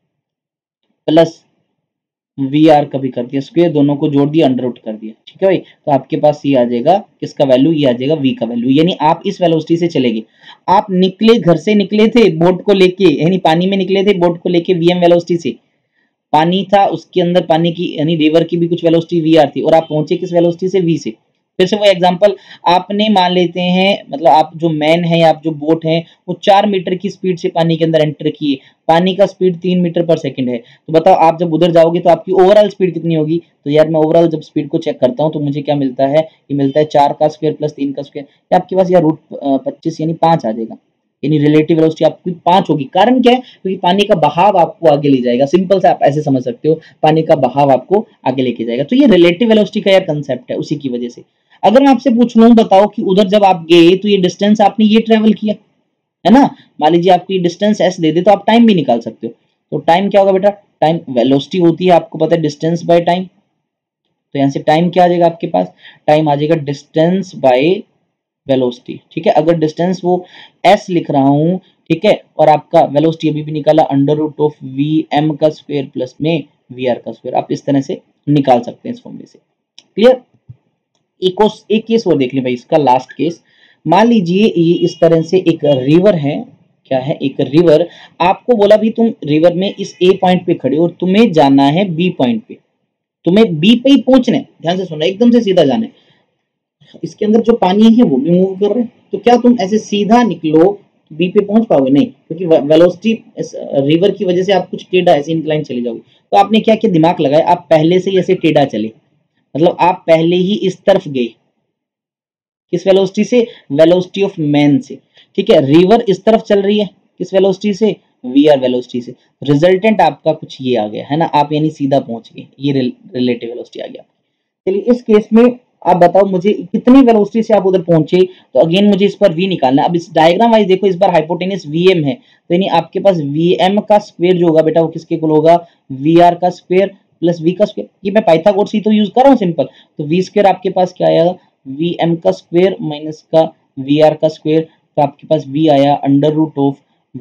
प्लस वी आर का भी कर दिया स्क्वायर, दोनों को जोड़ दिया, अंडर रूट कर दिया, ठीक है भाई। तो आपके पास ये आ जाएगा किसका वैल्यू, ये आ जाएगा v का वैल्यू। यानी आप इस वेलोसिटी से चलेंगे, आप निकले घर से निकले थे बोट को लेके, यानी पानी में निकले थे बोट को लेके वीएम वेलोसिटी से, पानी था उसके अंदर, पानी की यानी रिवर की भी कुछ वेलोसिटी वी आर थी, और आप पहुंचे किस वेलोसिटी से, v से। फिर से वो एग्जांपल आपने मान लेते हैं, मतलब आप जो मैन है या आप जो बोट है वो चार मीटर की स्पीड से पानी के अंदर एंटर किए, पानी का स्पीड तीन मीटर पर सेकंड है, तो बताओ आप जब उधर जाओगे तो आपकी ओवरऑल स्पीड कितनी होगी। तो यार मैं ओवरऑल जब स्पीड को चेक करता हूँ तो मुझे क्या मिलता है, ये मिलता है चार का स्क्वायर प्लस तीन का स्क्वायर, आपके पास यार रूट पच्चीस यानी पांच आ जाएगा, यानी रिलेटिव वेलोसिटी आपकी पांच होगी। कारण क्या है, क्योंकि पानी का बहाव आपको आगे ले जाएगा, सिंपल से आप ऐसे समझ सकते हो, पानी का बहाव आपको आगे लेके जाएगा। तो ये रिलेटिव वेलोसिटी का यार कंसेप्ट है, उसी की वजह से। अगर मैं आपसे पूछ लूं, बताओ कि उधर जब आप गए तो ये डिस्टेंस आपने ये ट्रेवल किया है ना, मान लीजिए आपको ये डिस्टेंस एस दे दे तो आप टाइम भी निकाल सकते हो। तो टाइम क्या होगा बेटा, टाइम वेलोसिटी होती है, आपको पता है डिस्टेंस बाय टाइम, तो यहां से टाइम क्या आ जाएगा आपके पास, टाइम आ जाएगा डिस्टेंस बाय वेलोसिटी, ठीक है। अगर डिस्टेंस वो एस लिख रहा हूं, ठीक है, और आपका वेलोसिटी अभी भी निकाला under root of V M का स्क्वायर प्लस में वी आर का स्क्वायर, आप इस तरह से निकाल सकते हैं इस फॉर्मूले से। क्लियर। एक और एक केस और देख लें भाई, इसका लास्ट केस। मान लीजिए ये इस तरह से एक रिवर है, क्या है, एक रिवर, आपको बोला भी तुम रिवर में इस ए पॉइंट पे खड़े हो और तुम्हें जाना है बी पॉइंट पे, तुम्हें बी पे ही पहुंचना है, ध्यान से सुनना, एकदम से सीधा जाना है। इसके अंदर जो पानी है वो भी मूव कर रहे हैं, तो क्या तुम ऐसे सीधा निकलो बी पे पहुंच पाओगे, नहीं, क्योंकि वेलोसिटी रिवर की वजह से आप कुछ टेढ़ा ऐसे इंक्लाइन चले जाओगे। तो आपने क्या किया, दिमाग लगाया, आप पहले से ही ऐसे टेढ़ा चले, मतलब आप पहले ही इस तरफ गए, किस वेलोसिटी से, वेलोसिटी ऑफ मैन से, ठीक है। रिवर इस तरफ चल रही है, किस वेलोसिटी से, वी आर वेलोसिटी से, रिजल्टेंट आपका कुछ ये आ गया है ना, आप यानी सीधा पहुंच गए, ये रिलेटिव वेलोसिटी आ गया। चलिए इस केस में आप बताओ मुझे कितनी वेलोसिटी से आप उधर पहुंचे, तो अगेन मुझे इस पर v निकालना है। अब इस डायग्राम वाइज देखो, इस बार हाइपोटेनस vm है, तो यानी आपके पास vm का स्क्वायर जो होगा बेटा वो किसके इक्वल होगा, vr का स्क्वायर प्लस v का स्क्वायर। ये मैं पाइथागोरस ही तो यूज कर रहा हूँ सिंपल, तो v स्क्वायर आपके पास क्या आएगा, vm का स्क्वायर माइनस का vr का स्क्वायर, तो आपके पास v आया अंडर रूट ऑफ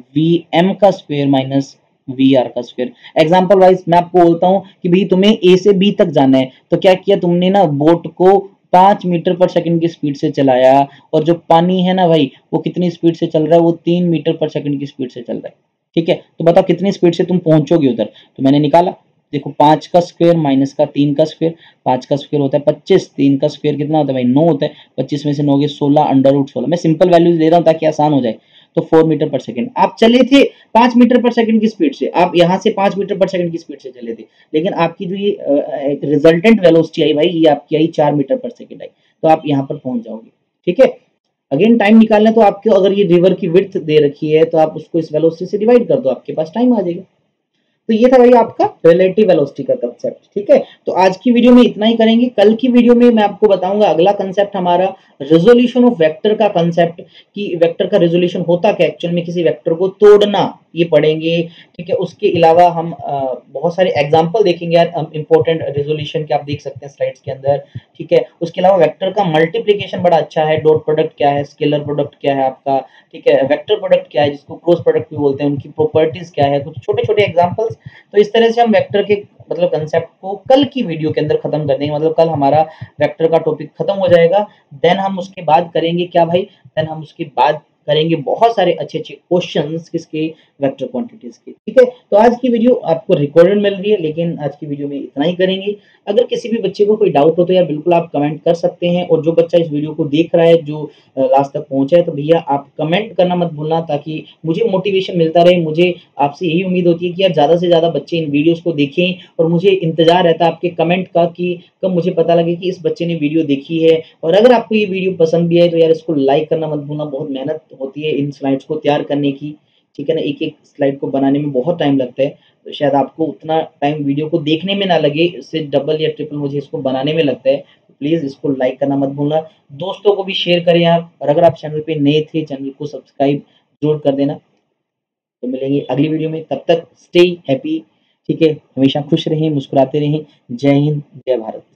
vm का स्क्वायर माइनस वी आर का स्क्वायर। एग्जांपल वाइज मैं आपको बोलता हूं कि भाई तुम्हें ए से बी तक जाना है, तो क्या किया तुमने ना, बोट को पांच मीटर पर सेकंड की स्पीड से चलाया, और जो पानी है ना भाई वो कितनी स्पीड से चल रहा है, वो तीन मीटर पर सेकंड की स्पीड से चल रहा है, ठीक है। तो बताओ कितनी स्पीड से तुम पहुंचोगे उधर, तो मैंने निकाला, देखो पांच का स्क्वायर माइनस का तीन का स्क्वायर, पांच का स्क्वायर होता है पच्चीस, तीन का स्क्वायर कितना होता है भाई नौ होता है, पच्चीस में से नौ गए सोलह, अंडर रूट सोलह, मैं सिंपल वैल्यूज ले रहा हूं ताकि आसान हो जाए। तो फोर मीटर पर सेकंड आप चले थे, पांच मीटर पर सेकंड की स्पीड से, आप यहां से पांच मीटर पर सेकंड की स्पीड से चले थे, लेकिन आपकी जो ये रिजल्टेंट वेलोसिटी आई भाई, ये आपकी आई चार मीटर पर सेकंड आई, तो आप यहां पर पहुंच जाओगे, ठीक है। अगेन टाइम निकालना, तो आपको अगर ये रिवर की विड्थ दे रखी है तो आप उसको इस वेलोसिटी से डिवाइड कर दो, आपके पास टाइम आ जाएगा। तो ये था भाई आपका रिलेटिव वेलोसिटी का कंसेप्ट, ठीक है। तो आज की वीडियो में इतना ही करेंगे, कल की वीडियो में मैं आपको बताऊंगा अगला कंसेप्ट हमारा रेजोल्यूशन ऑफ वेक्टर का कंसेप्ट, कि वेक्टर का रेजोल्यूशन होता क्या, एक्चुअल में किसी वेक्टर को तोड़ना, ये पढ़ेंगे, ठीक है। उसके अलावा हम आ, बहुत सारे एग्जांपल देखेंगे यार इंपॉर्टेंट रेजोल्यूशन के, आप देख सकते हैं स्लाइड्स के अंदर, ठीक है। उसके अलावा वेक्टर का मल्टीप्लिकेशन बड़ा अच्छा है, डॉट प्रोडक्ट क्या है, स्केलर प्रोडक्ट क्या है आपका, ठीक है, वेक्टर प्रोडक्ट क्या है जिसको क्रॉस प्रोडक्ट भी बोलते हैं, उनकी प्रॉपर्टीज क्या है, कुछ छोटे छोटे एग्जांपल्स। तो इस तरह से हम वेक्टर के मतलब कंसेप्ट को कल की वीडियो के अंदर खत्म कर देंगे, मतलब कल हमारा वेक्टर का टॉपिक खत्म हो जाएगा। देन हम उसके बाद करेंगे क्या भाई, देन हम उसके बाद करेंगे बहुत सारे अच्छे अच्छे क्वेश्चंस किसके, वेक्टर क्वांटिटीज के, ठीक है। तो आज की वीडियो आपको रिकॉर्डेड मिल रही है, लेकिन आज की वीडियो में इतना ही करेंगे। अगर किसी भी बच्चे को कोई डाउट हो तो यार बिल्कुल आप कमेंट कर सकते हैं, और जो बच्चा इस वीडियो को देख रहा है, जो लास्ट तक पहुंचा है, तो भैया आप कमेंट करना मत भूलना, ताकि मुझे मोटिवेशन मिलता रहे। मुझे आपसे यही उम्मीद होती है कि यार ज्यादा से ज्यादा बच्चे इन वीडियोस को देखें, और मुझे इंतजार रहता है आपके कमेंट का कि कब मुझे पता लगे कि इस बच्चे ने वीडियो देखी है। और अगर आपको ये वीडियो पसंद भी है तो यार इसको लाइक करना मत भूलना, बहुत मेहनत होती है इन स्लाइड्स को तैयार करने की, ठीक है ना, एक एक स्लाइड को बनाने में बहुत टाइम लगता है, तो शायद आपको उतना टाइम वीडियो को देखने में ना लगे, इससे डबल या ट्रिपल मुझे इसको बनाने में लगता है। तो प्लीज इसको लाइक करना मत भूलना, दोस्तों को भी शेयर करें आप, और अगर आप चैनल पे नए थे चैनल को सब्सक्राइब जरूर कर देना। तो मिलेंगे अगली वीडियो में, तब तक स्टे हैप्पी, ठीक है, हमेशा खुश रहें, मुस्कुराते रहें। जय हिंद, जय भारत।